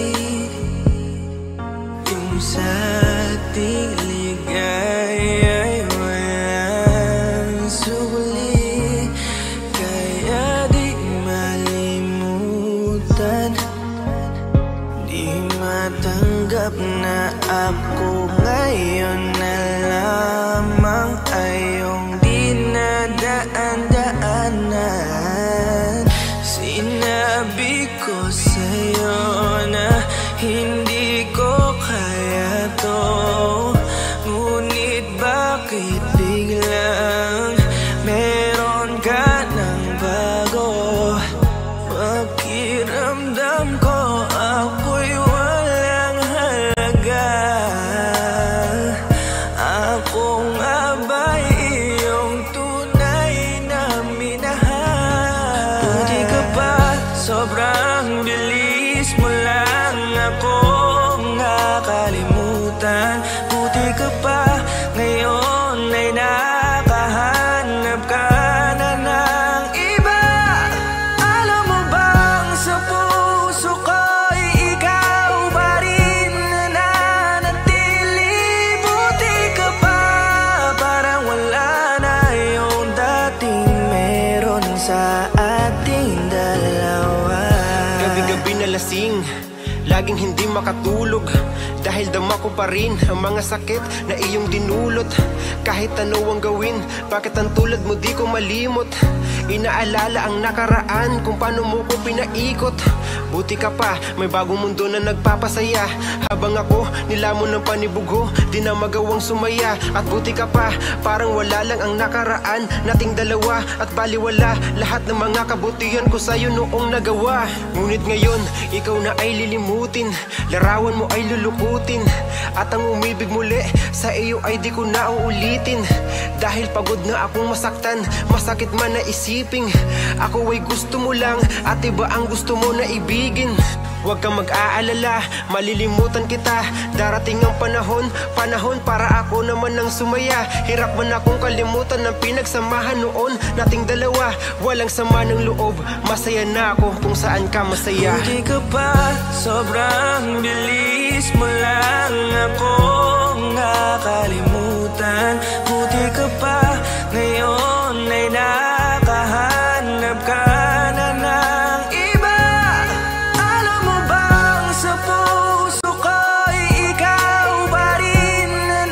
yung sa ating ligaya'y walang suli, kaya di malimutan, di matanggap na ako ngayon na lamang ay iyong dinadaan-daanan. Sinabi ko sa'yo na hindi ko kaya to, ngunit bakit biglang meron ka ng bago? Pakiramdam ko ako'y walang halaga. Ako nga ba'y iyong tunay na minahal? Buti ka pa, sobrang bilis mo lang akong nakalimutan. Buti ka pa, ngayon ay nakahanap ka na ng iba. Alam mo bang sa puso ko'y ikaw pa rin nananatili? Buti ka pa, parang wala na yung dating meron sa ating dalawa. Gabi-gabi na lasing, laging hindi makatulog, dahil dama ko pa rin ang mga sakit na iyong dinulot. Kahit ano ang gawin, bakit ang tulad mo di ko malimot? Inaalala ang nakaraan, kung paano mo ko pinaikot. Buti ka pa, may bagong mundo na nagpapasaya, habang ako nilamon ng panibugho, di na magawang sumaya. At buti ka pa, parang wala lang ang nakaraan nating dalawa, at baliwala lahat ng mga kabutihan ko sa'yo noong nagawa. Ngunit ngayon, ikaw na ay lilimutin, larawan mo ay lulukutin, at ang umibig muli sa iyo ay di ko na uulitin. Dahil pagod na akong masaktan, masakit man na isiping, ako ay gusto mo lang at iba ang gusto mo na ibigin. Huwag kang mag-aalala, malilimutan kita. Darating ang panahon, panahon para ako naman ang sumaya. Hirap man akong kalimutan ng pinagsamahan noon nating dalawa. Walang sama ng loob, masaya na ako kung saan ka masaya. Buti ka pa, sobrang bilis mo lang akong nakalimutan. Buti ka pa, ngayon ay nakahanap ka na ng iba. Alam mo bang sa puso ko'y ikaw pa rin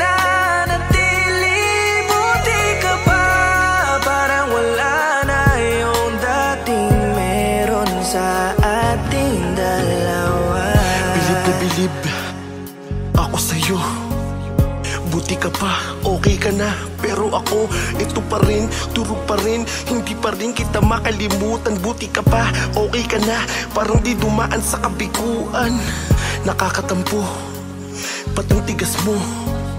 nananatili? Buti ka pa, parang wala na yung dating meron sa ating dalawa. Bilib na bilib ako sa'yo. Buti ka pa, okay ka na, pero ako, ito pa rin, turo pa rin, hindi pa rin kita makalimutan. Buti ka pa, okay ka na, parang di dumaan sa kabiguan. Nakakatampo, ba't ang tigas mo?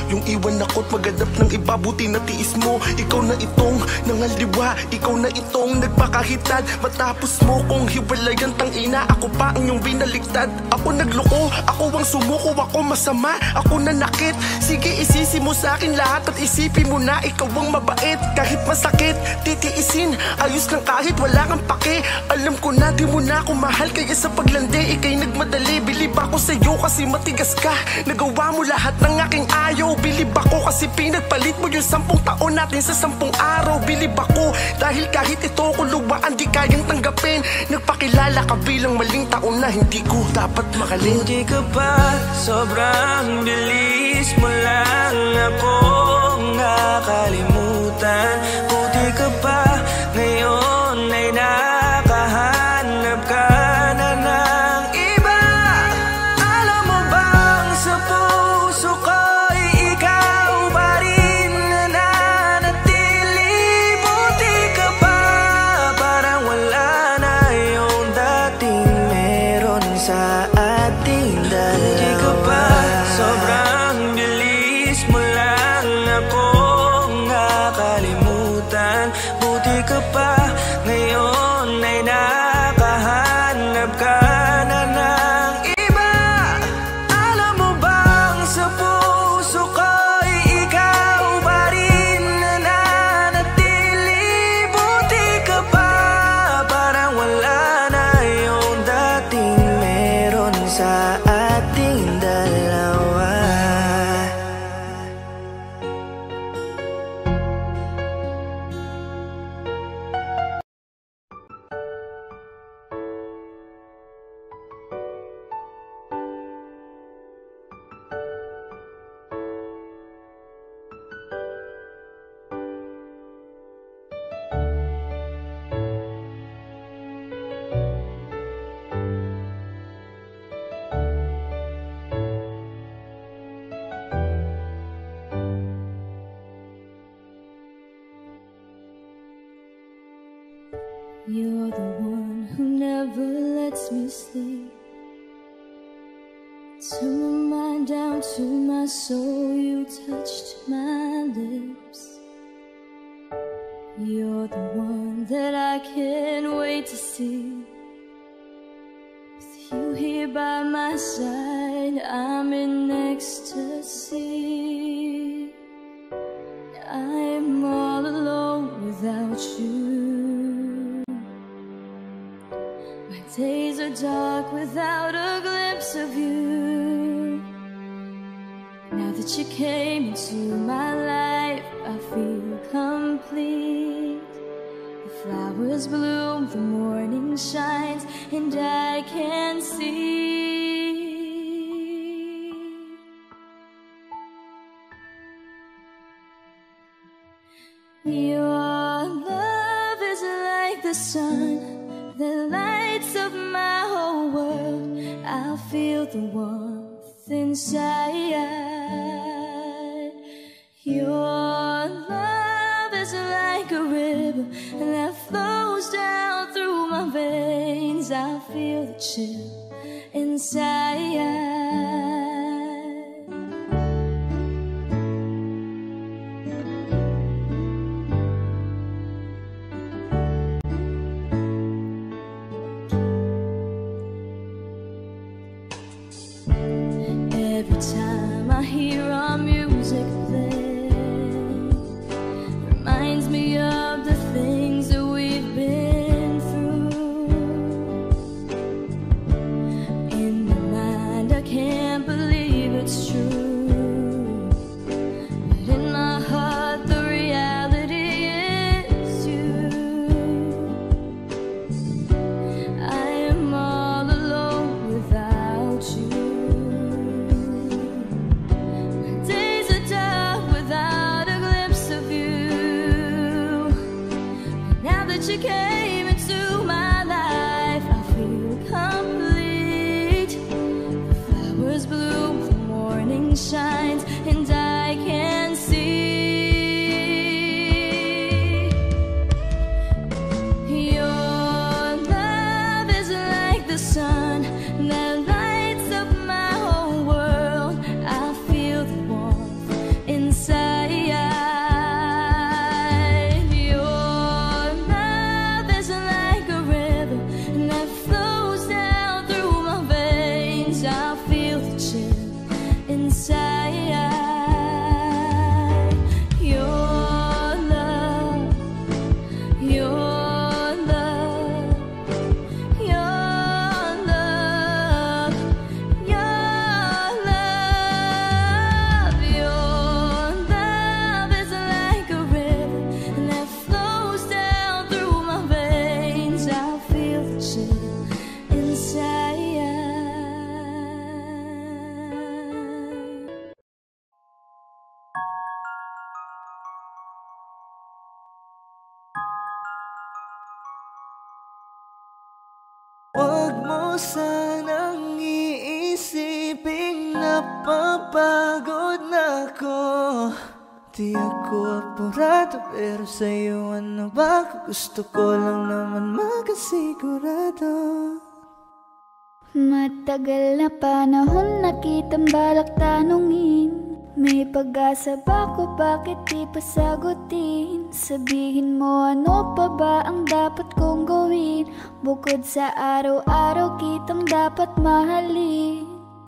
Yung iwan ako't maghanap ng iba, buti na tiis mo. Ikaw na itong nangaliwa, ikaw na itong nagpakahitad. Matapos mo kong hiwalayan, tangina, ako pa ang iyong binaligtad. Ako nagloko, ako ang sumuko, ako masama, ako nanakit. Sige, isisi mo sa akin lahat at isipin mo na ikaw ang mabait. Kahit masakit, titiisin, ayos lang kahit wala kang pake. Alam ko na di mo na ako mahal, kaya sa paglandi ikay nagmadali. Bilib ako sa'yo kasi matigas ka, nagawa mo lahat ng aking ayaw. Bilib ako kasi pinagpalit mo yung sampung taon natin sa sampung araw. Bilib ako dahil kahit ito kuluwaan di kayang tanggapin. Nagpakilala ka bilang maling taon na hindi ko dapat makalin. Hindi ka ba sobrang bilis mo lang akong nakalimutan? Buti ka ba ngayon ay nakahanap ka na ng iba? Alam mo bang sa puso ko'y ikaw pa rin nananatili? Buti ka ba parang wala na yung dating meron sa ating dalawa? Buti ka ba sobrang bilis mo lang akong nakalimutan? Buti ka pa ngayon ay nakahanap ka na ng iba? Alam mo bang sa puso ko'y ikaw pa rin nananatili? Buti ka pa parang wala na yung dating meron sa ating dalawa. You're the one who never lets me sleep. Turn my mind down to my soul, you touched my lips. You're the one that I can't wait to see. With you here by my side, I'm in ecstasy. I'm all alone without you. My days are dark without a glimpse of you. Now that you came into my life, I feel complete. The flowers bloom, the morning shines, and I can see. Your love is like the sun that lights up my whole world. I feel the warmth inside. Your love is like a river that flows down through my veins. I feel the chill inside. Every time I hear our music play, reminds me of the things that we've been through. In my mind I can't believe it's true, but in my heart the reality is you. I am all alone without you. You came into my life, I feel complete. The flowers bloom, the morning shines, and I can see. Your love is like the sun that lights up my whole world. I feel the warmth sanang iisipin napapagod na ako. Di ako apurado pero sa'yo ano ba? Gusto ko lang naman makasigurado. Matagal na panahon na kitang balak tanungin, may pag-asa ba ko, bakit di pa sagutin? Sabihin mo ano pa ba ang dapat kong gawin, bukod sa araw-araw kitang dapat mahalin.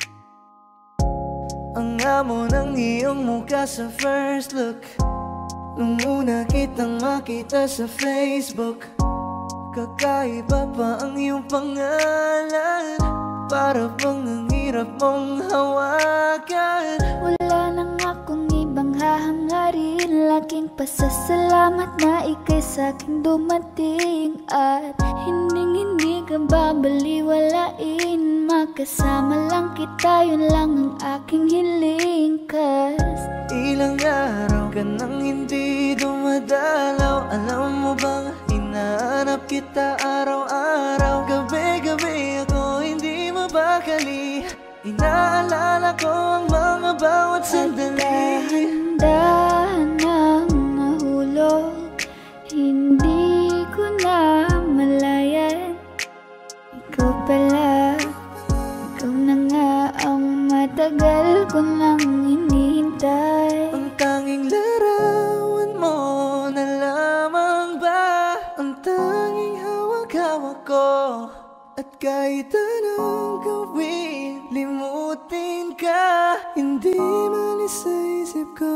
Ang amo ng iyong mukha sa first look, nung una kitang makita sa Facebook. Kakaiba pa ang iyong pangalan, para bang ang hirap mong hawakan. Wala nang akong ibang hahangarin, laking pasasalamat na ika'y sa'king dumating. At hinding-hindi ka babaliwalain, makasama lang kita, yun lang ang aking hiling. Cause ilang araw ka nang hindi dumadalaw, alam mo bang hinahanap kita araw-araw. Gabi-gabi ako hindi mabakali, inaalala ko ang mga bawat sandali. Dahan-dahan ang nahulog, hindi ko na malayan. Ikaw pala, ikaw na nga ang matagal ko nang hinihintay. Ang tanging larawan mo na lamang ba ang tanging hawak-hawak ko. At kahit anong gawin, limutin ka, hindi malis sa isip ko.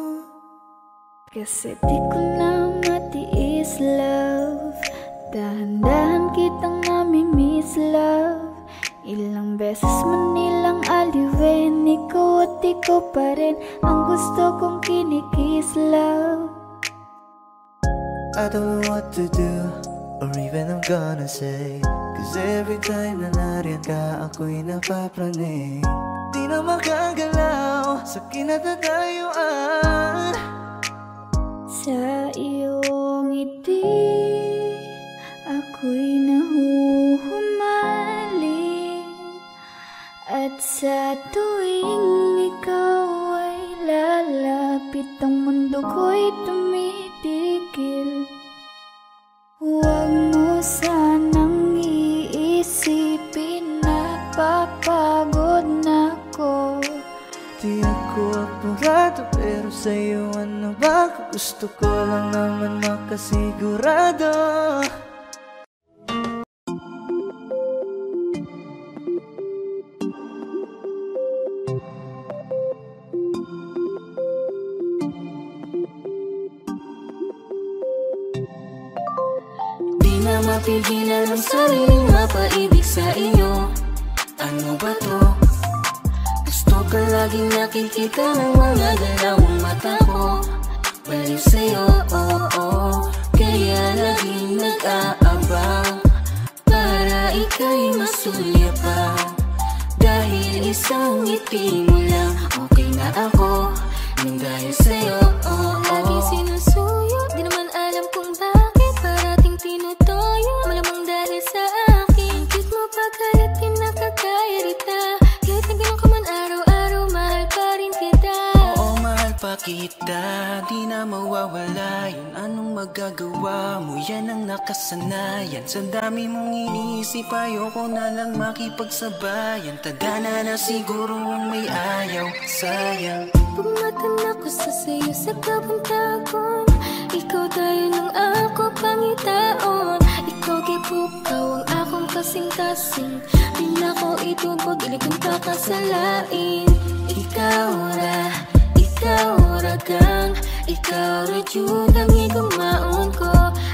Kasi di ko na matiis, love. Dahan-dahan kitang nami-miss, love. Ilang beses man nilang aliwin, ikaw at ikaw pa rin ang gusto kong kinikiss, love. I don't know what to do, or even I'm gonna say, cause every time na nariyan ka, ako'y napapraning. Di na makagalaw sa kinatatayuan. Sa iyong ngiti, ako'y nahuhumaling. At sa tuwing ikaw ay lalapit, ang mundo ko'y tumitigil. Huwag mo sanang iisipin na papagod na ako. Di ako apurado pero sa'yo ano ba? Gusto ko lang naman makasigurado. Na mapigilan ang sariling mapaibig sa iyo. Ano ba to? Gusto ka laging nakikita ng mga dalawang mata ko. Baliw sa'yo, oh, oh. Kaya laging nag-aabang para ika'y masulya pa. Dahil isang ngiti mo lang, okay na ako. Nang dahil sa'yo, oh, oh. Lagi sinusuyo, di naman alam kung bakit parating tinutoyo. Malamang dahil sa akin, cute mo pagkalit pinakakairita. Kahit na ganun ka man araw-araw, mahal pa rin kita. Oo, mahal pa kita, di na mawawala yun. Anong magagawa mo, yan ang nakasanayan. Sa dami mong iniisip, ayoko na lang makipagsabayan. Tadhana na siguro ang may ayaw, sayang. Pumatan ako sa sayo sa kapuntagon, ikaw tayo nung ako pangitaon. Ikaw kipukaw ang akong kasing-kasing, di na ko itubog, ili kong kakasalain. Ikaw ra, ikaw ra kang, ikaw ra jud ang igumaon ko.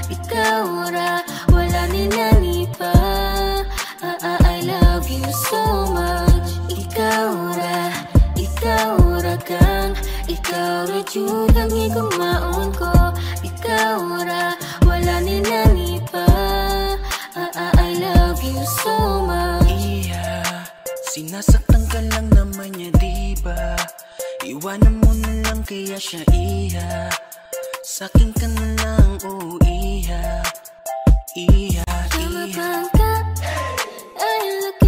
Ikaw ra, wala nilani pa. ah, ah, I love you so much. Ikaw ra, ikaw ra kang, ikaw ra jud ang igumaon ko. Ikaw ra, wala nilani pa. ah, ah, I love you so much. Iya, sinasaktan ka lang naman niya, diba? Iwanan mo na lang kaya siya, iya. Sa'kin ka na lang, oh iya. Iya, iya. Tama ka? I look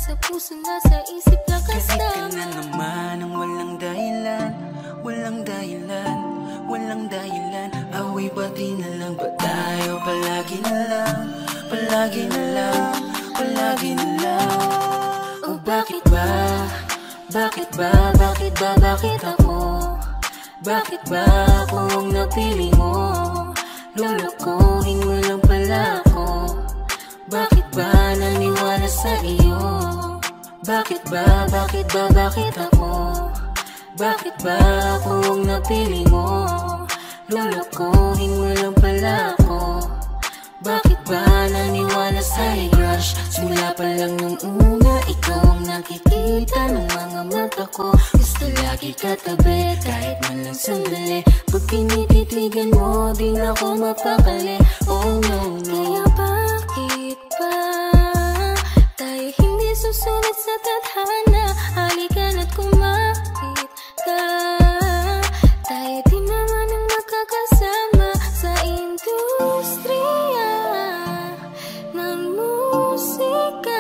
sa puso, nasa isip na kasama. Kahit ka na naman ang walang dahilan, walang dahilan, walang dahilan. Away pati na lang ba tayo? Palagi na lang, palagi na lang, palagi na lang. O bakit ba, bakit ba, bakit ba, bakit ako? Bakit ba ako ang napili mo? Lulukuhin mo lang pala ako. Bakit ba naniwala sa iyo? Bakit ba, bakit ba, bakit ako? Bakit ba ako ang napili mo? Lulukuhin mo lang pala ako. Bakit ba naniwala sa'yo, crush? Simula pa lang nung una, ikaw ang nakikita ng mga mata ko. Gusto lagi katabi, kahit man lang sandali. Pag pinititigan mo, di na ako mapakali. Oh no, no. Kaya bakit ba tayo hindi susunod sa tadhana? Halika na't kumapit ka. Tayo di naman ang magkakasama sa industriya ng musika.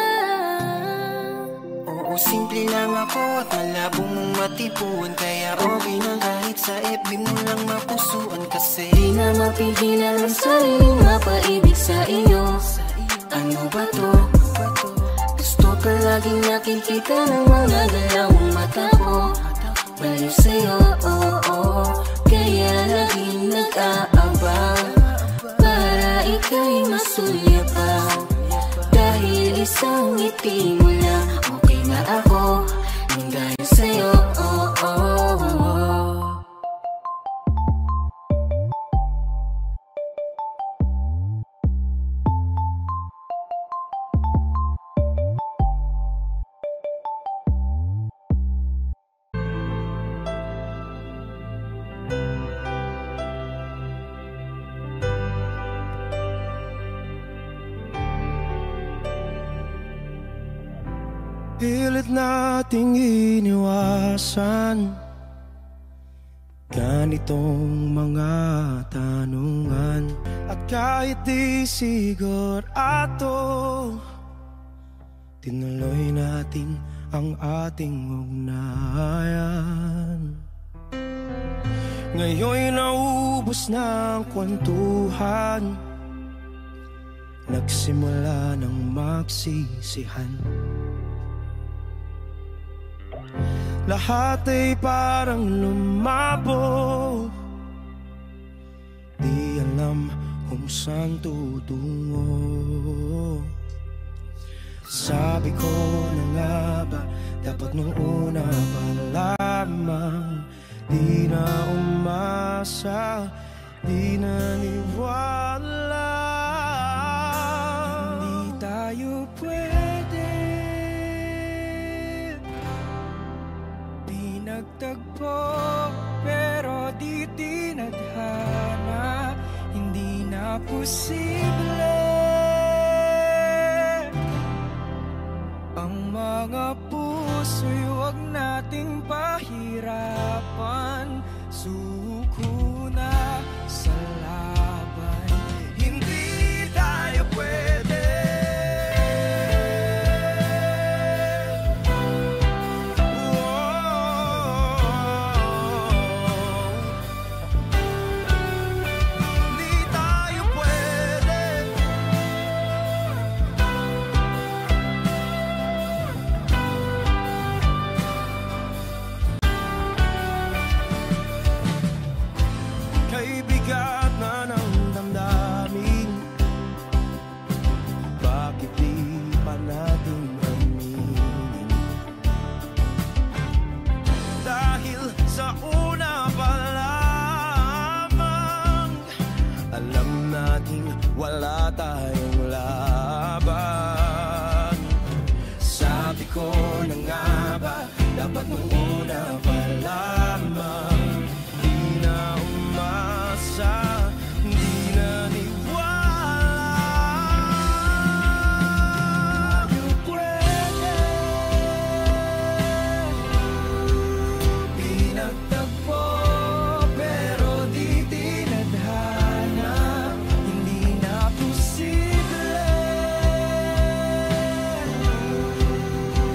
Oo, simple lang ako at malabo mong matipuan. Kaya okay na kahit sa F B mo lang mapusuan. Kasi di na mapigilan ang sariling mapaibig sa iyo. Ano ba to? Gusto ka laging nakikita ng mga galawang mata ko. Baliw sa'yo, oo, oo. Kaya laging nag-aabang para ika'y masulyapan. Dahil isang ngiti mo lang, okay na ako. Nang dahil sa'yo, oo, oo, oo. Pilit nating iniwasan ganitong mga tanungan. At kahit di sigurado, tinuloy natin ang ating ugnayan. Ngayon'y naubos na ang kwentuhan, nagsimula ng magsisihan. Lahat ay parang lumabo, di alam kung saan tutungo. Sabi ko na nga ba, dapat nung una pa lamang. Di na umasa, di naniwala. Hindi tayo pwede nagtagpo, pero di tinadhana. Hindi na posible ang mga puso'y huwag nating pahirapan. Suko na sa laban, hindi tayo pwede. Wala tayong laban. Sabi ko na nga ba, dapat nung una pa lamang. Di na umasa, di na niwala. You pwede pinagtagpo, pero di tinadhana. Posible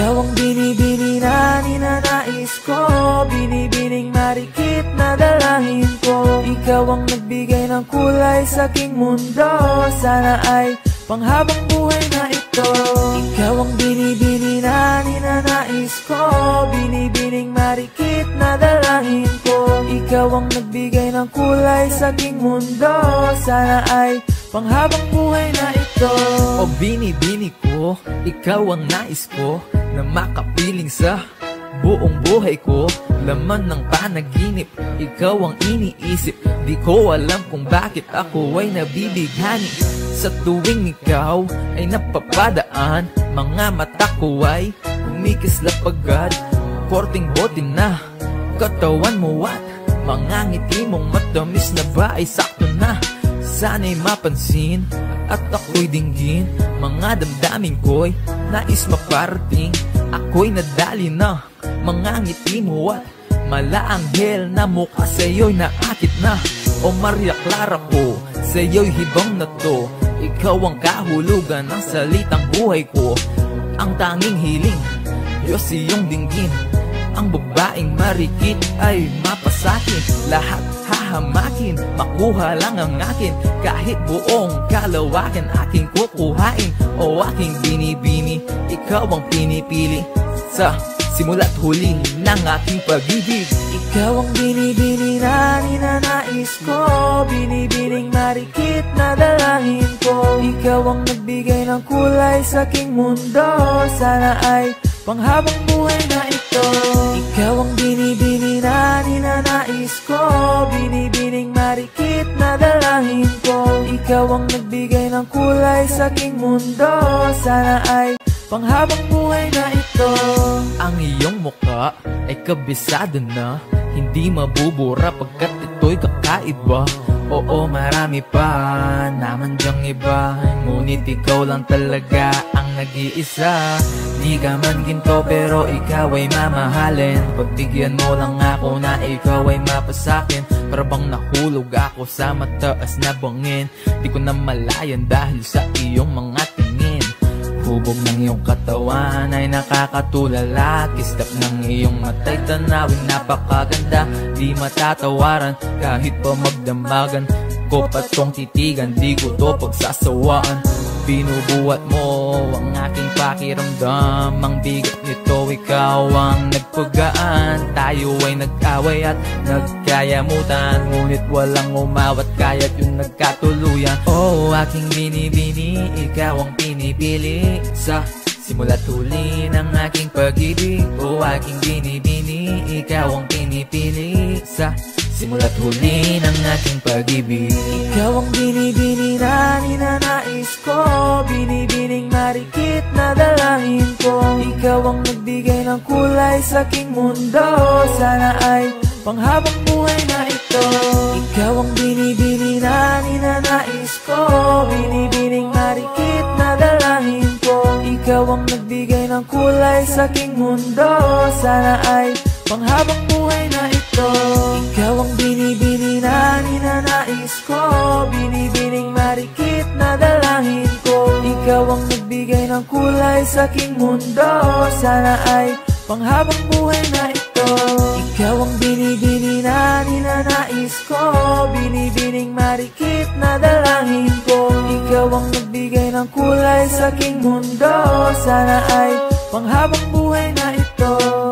Ikaw ang binibini na ninanais ko, binibining marikit na dalangin ko. Ikaw ang nagbigay ng kulay sa aking mundo, sana ay panghabang buhay na ito. Ikaw ang binibini na ninanais ko, binibining marikit na dalangin ko. Ikaw ang nagbigay ng kulay sa aking mundo, sana ay panghabang buhay na ito. O binibini ko, ikaw ang nais ko, na makapiling sa buong buhay ko. Laman ng panaginip, ikaw ang iniisip. Di ko alam kung bakit ako ay nabibighani. Sa tuwing ikaw ay napapadaan, mga mata ko ay kumikislap agad. Korting bote na katawan mo at mga ngiti mong matamis na ba ay sakto na. Sana'y mapansin at ako'y dinggin, mga damdamin ko'y nais maparating. Ako'y nadali na mga ngiti mo at malaanghel na mukha sa'yo'y naakit na. O Maria Clara ko, sa'yo'y hibang na to. Ikaw ang kahulugan ng salitang buhay ko. Ang tanging hiling, Diyos iyong dinggin. Ang babaeng marikit ay mapasakin. Lahat hahamakin, makuha lang ang akin. Kahit buong kalawakan aking kukuhain. O aking binibini, ikaw ang pinipili. Sa simula't huli ng aking pag-ibig. Ikaw ang binibini na ninanais ko, binibining marikit na dalangin ko. Ikaw ang nagbigay ng kulay sa aking mundo, sana ay panghabang buhay na ito. Ikaw ang binibini na ninanais ko, binibining marikit na dalangin ko. Ikaw ang nagbigay ng kulay sa aking mundo, sana ay panghabang buhay na ito. Ang iyong mukha ay kabisado na, hindi mabubura pagkat ito'y kakaiba. Oo, marami pa naman dyang iba, ngunit ikaw lang talaga ang nag-iisa. Di ka man ginto pero ikaw ay mamahalin. Pagbigyan mo lang ako na ikaw ay mapasakin. Para bang nahulog ako sa mataas na bangin. Di ko na malayan dahil sa iyong mga tingin. Hubog ng iyong katawan ay nakakatulala. Kislap ng iyong matay tanawin napakaganda. Di matatawaran kahit pa magdamagan ko pa tong titigan, di ko to pagsasawaan. Binubuhat mo ang aking pakiramdam. Ang bigat nito ikaw ang nagpagaan. Tayo ay nag-away at nagkayamutan, ngunit walang umawat kaya't yung nagkatuluyan. Oh, aking binibini, ikaw ang pinipili. Sa simula't huli ng aking pag-ibig. Oh, aking binibini, ikaw ang pinipili. Sa simula't huli ng aking pag-ibig. Ikaw ang binibini na ninanais ko, binibining marikit na dalangin ko. Ikaw ang nagbigay ng kulay sa aking mundo, sana ay panghabang buhay na ito. Ikaw ang binibini na ninanais ko, binibining marikit na dalangin ko. Ikaw ang nagbigay ng kulay sa aking mundo, sana ay panghabang buhay na ito. Ikaw ang binibini na ninanais ko, binibining marikit na dalangin ko. Ikaw ang nagbigay ng kulay sa aking mundo, sana ay panghabang buhay na ito. Ikaw ang binibini na ninanais ko, binibining marikit na dalangin ko. Ikaw ang nagbigay ng kulay sa aking mundo, sana ay panghabang buhay na ito.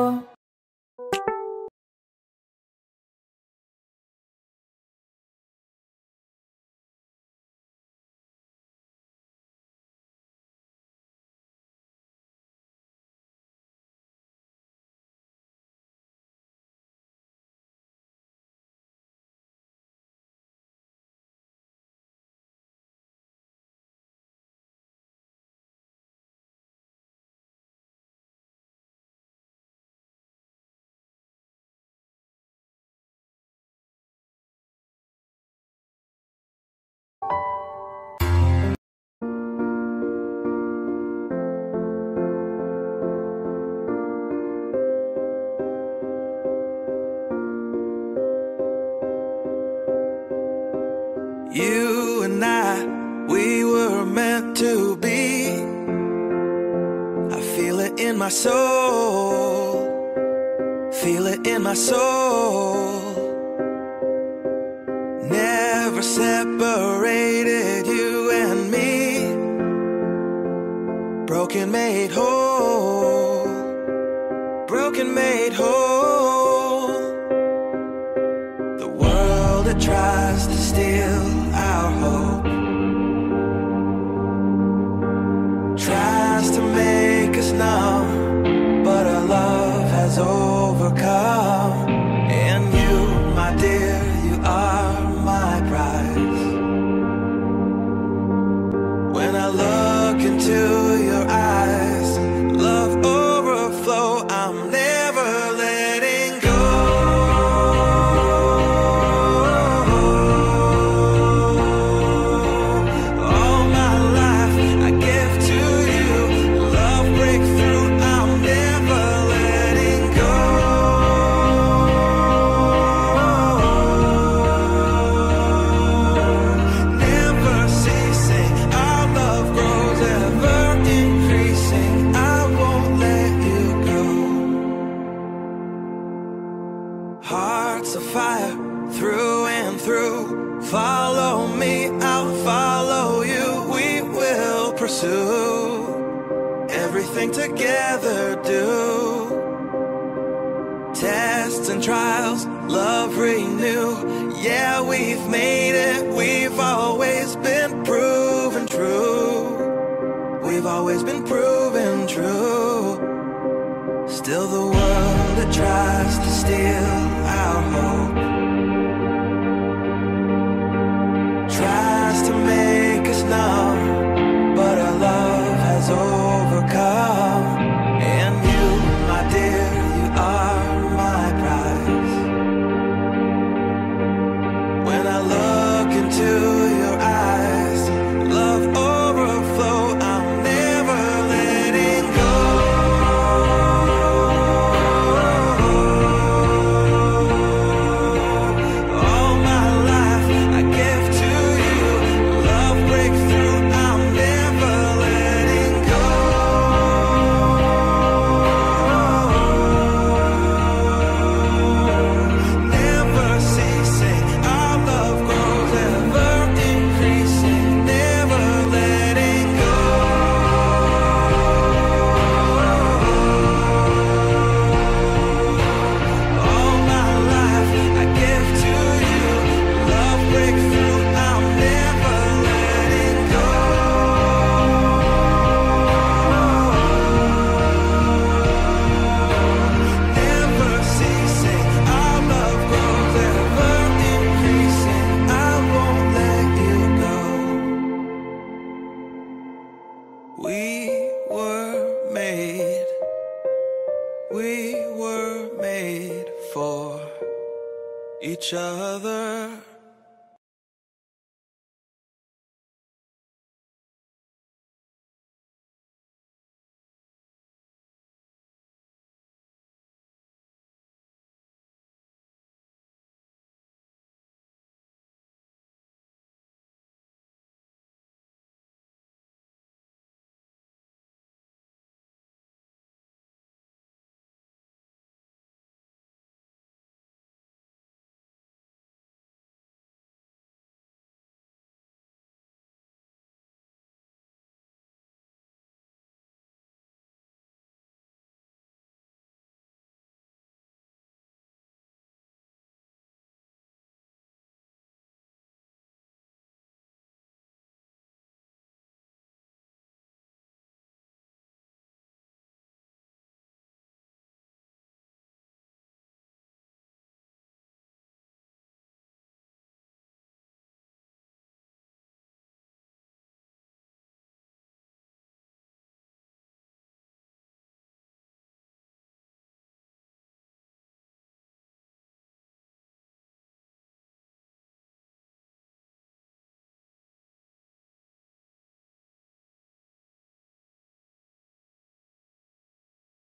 You and I, we were meant to be. I feel it in my soul, feel it in my soul. Never separated you and me. Broken made whole, broken made whole. The world that tries to steal our hope tries to make us numb, but our love has overcome. And you, my dear, you are my prize. When I look into your eyes, love overflow, I'm never letting go. All my life I give to you, love breakthrough, I'm never letting go. Never ceasing, our love grows, ever increasing, I won't let you go. Hearts of fire, through and through. Follow me, I'll follow you. We will pursue everything together, do. Tests and trials, love renew. Yeah, we've made it, we've always been proven true. We've always been proven true. Still the world that tries to steal our hope tries to make us numb, but our love has overcome. And you, my dear, you are my prize. When I look into your eyes, love overflow, I'm never letting go. All my life I give to you, love breakthrough, I'm never letting go. Never ceasing, our love grows, ever increasing, never letting go. All my life I give to you, love breakthrough, I'm never letting go. Never ceasing, our love grows, ever increasing, I won't let you go. We were made, we were made for each other.